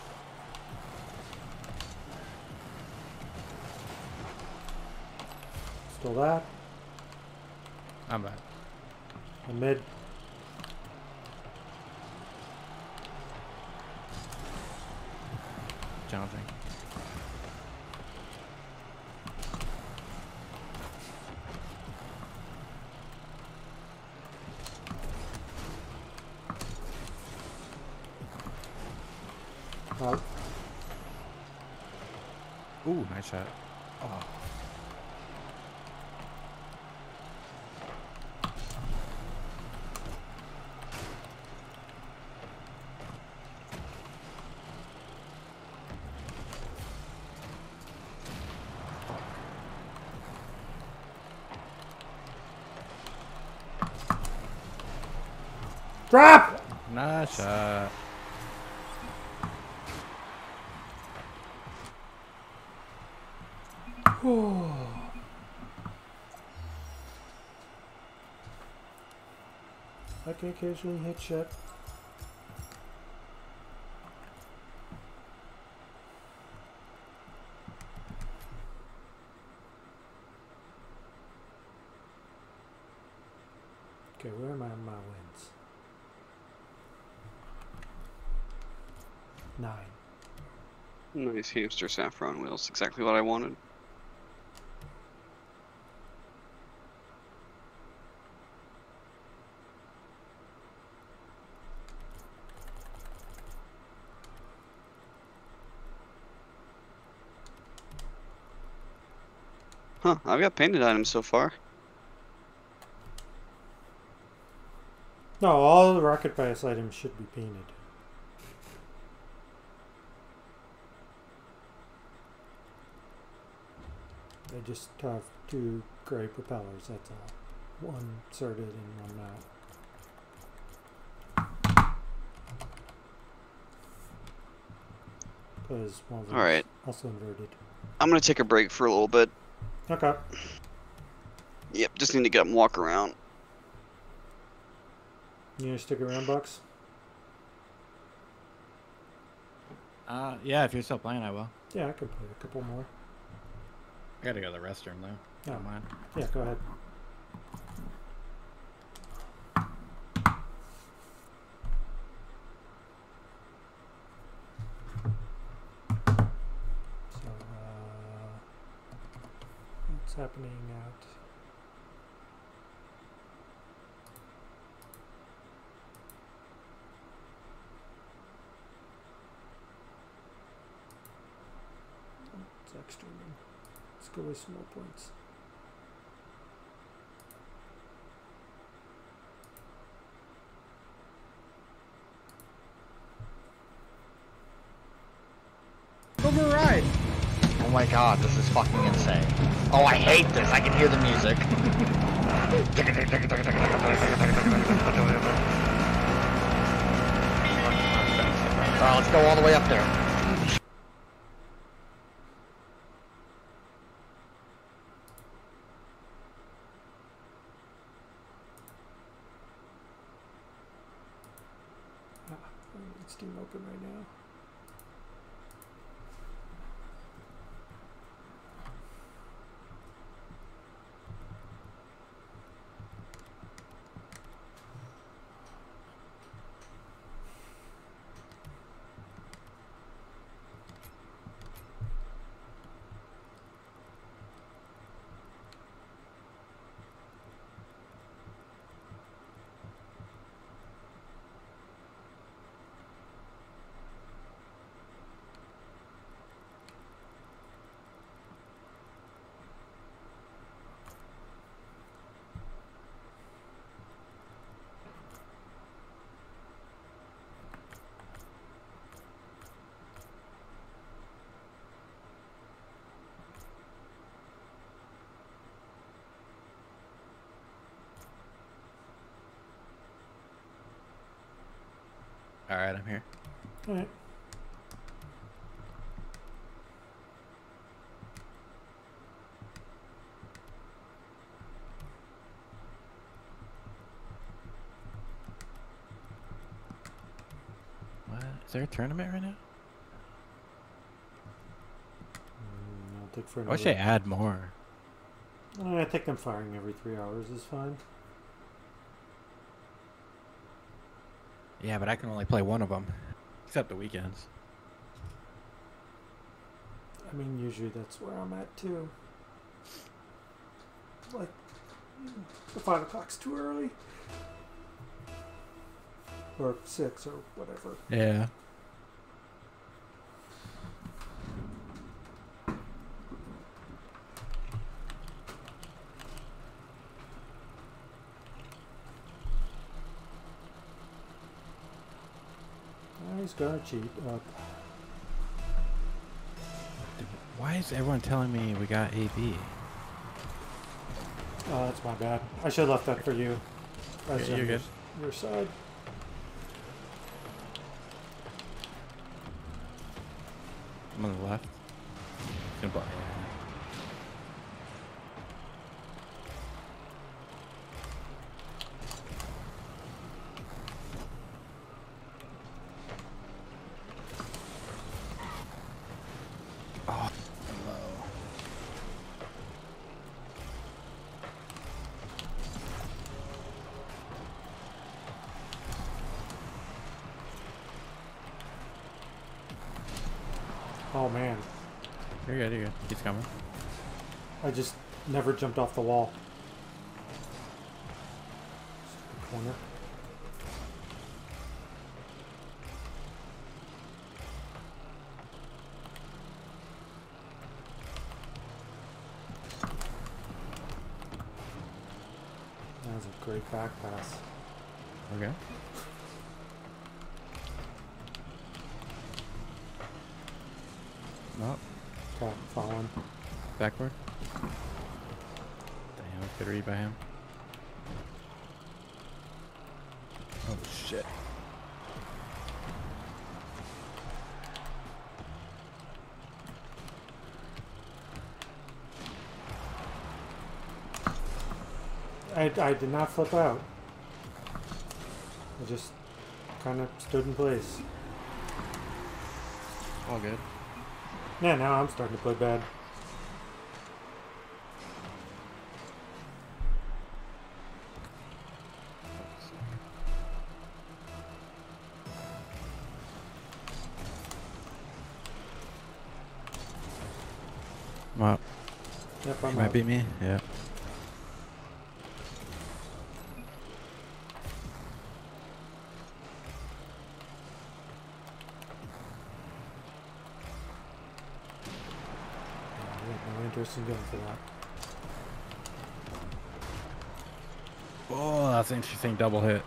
Steal that. I'm back. I'm mid. Challenging. Out. Ooh, nice shot. Oh. Drop! Nice shot. I can occasionally hit shit. Okay, where am I on my wins? Nine. Nice hamster saffron wheels. Exactly what I wanted. Huh, I've got painted items so far. No, all the rocket pass items should be painted. They just have two gray propellers, that's all. One inserted and one not. Because one of them Alright. is also inverted. I'm gonna take a break for a little bit. Okay. Yep, just need to get up and walk around. You gonna stick around, Bucks? Uh, yeah, if you're still playing, I will. Yeah, I can play a couple more. I gotta go to the restroom though. Yeah. Don't mind. Yeah, go ahead. So, uh, what's happening out? It's extra. Let's go with some more points. Over ride. Oh my god, this is fucking insane. Oh, I hate this. I can hear the music. Alright, let's go all the way up there. Ah, I need Steam open right now. All right, I'm here. All right. What? Is there a tournament right now? Mm, I'll take for I another. wish they add more. I think them firing every three hours is fine. Yeah, but I can only play one of them, except the weekends. I mean, usually that's where I'm at too. Like, the five o'clock's too early. Or six or whatever. Yeah. Oh, he's gonna cheat up. Why is everyone telling me we got A B? Oh, that's my bad. I should have left that for you. As Yeah, you're on good. Your, your side. I'm on the left. Gonna block. You're good, you're good. He's coming. I just never jumped off the wall. Stupid corner. That was a great back pass. Okay. Nope. Okay, falling. Backward. Damn, good read by him. Oh shit. I, I did not flip out. I just kind of stood in place. All good. Yeah, now I'm starting to play bad. Well, Yep, he I'm might out. beat me. Yeah. I have no interest in going for that. Oh, that's an interesting double hit.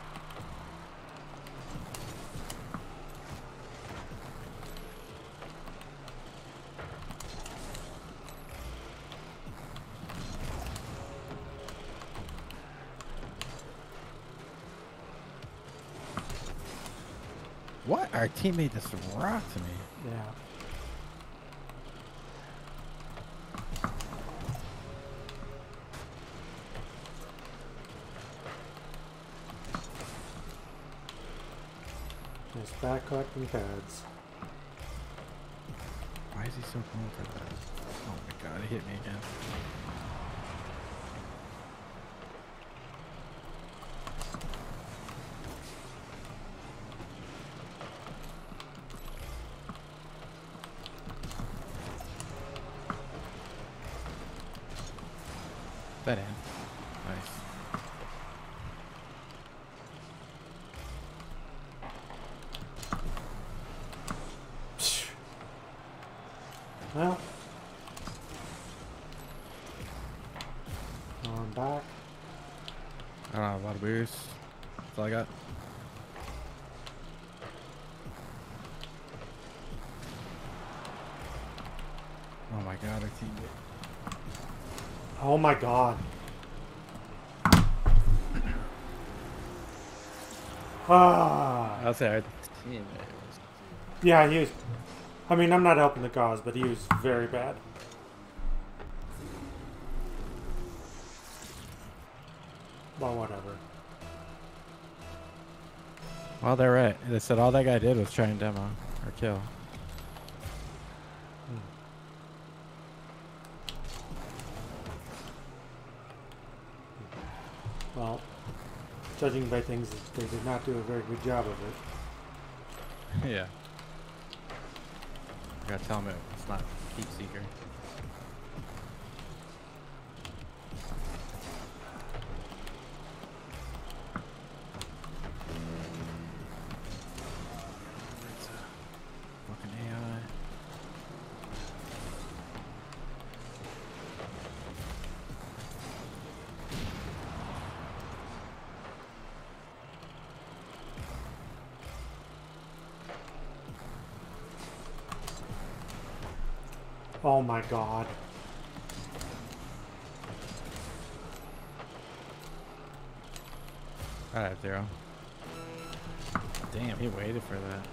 What? Our teammate just rocked me. Yeah. Nice back collecting pads. Why is he so cool for that? Oh my god, he hit me again. That in. Nice. Well, now I'm back. I don't have a lot of boost. That's all I got. Oh my god, our teammate. Oh my god. Ah. I'll say our teammate was. Yeah, he was. I mean, I'm not helping the cause, but he was very bad. Well, whatever. Well, they're right. They said all that guy did was try and demo or kill. Well, judging by things, they did not do a very good job of it. Yeah. I gotta tell him it. It's not keep seeker. It's a fucking A I. Oh my god. I have zero. Damn, he waited for that.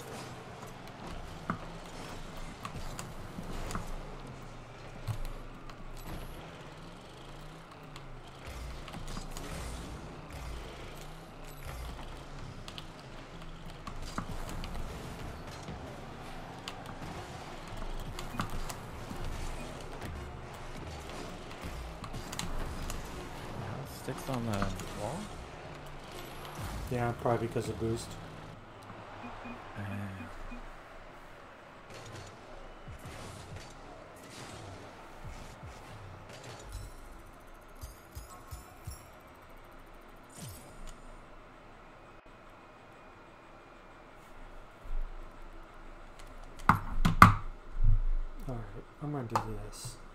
Sticks on the wall? Yeah, probably because of boost. Uh, Alright, I'm gonna do this.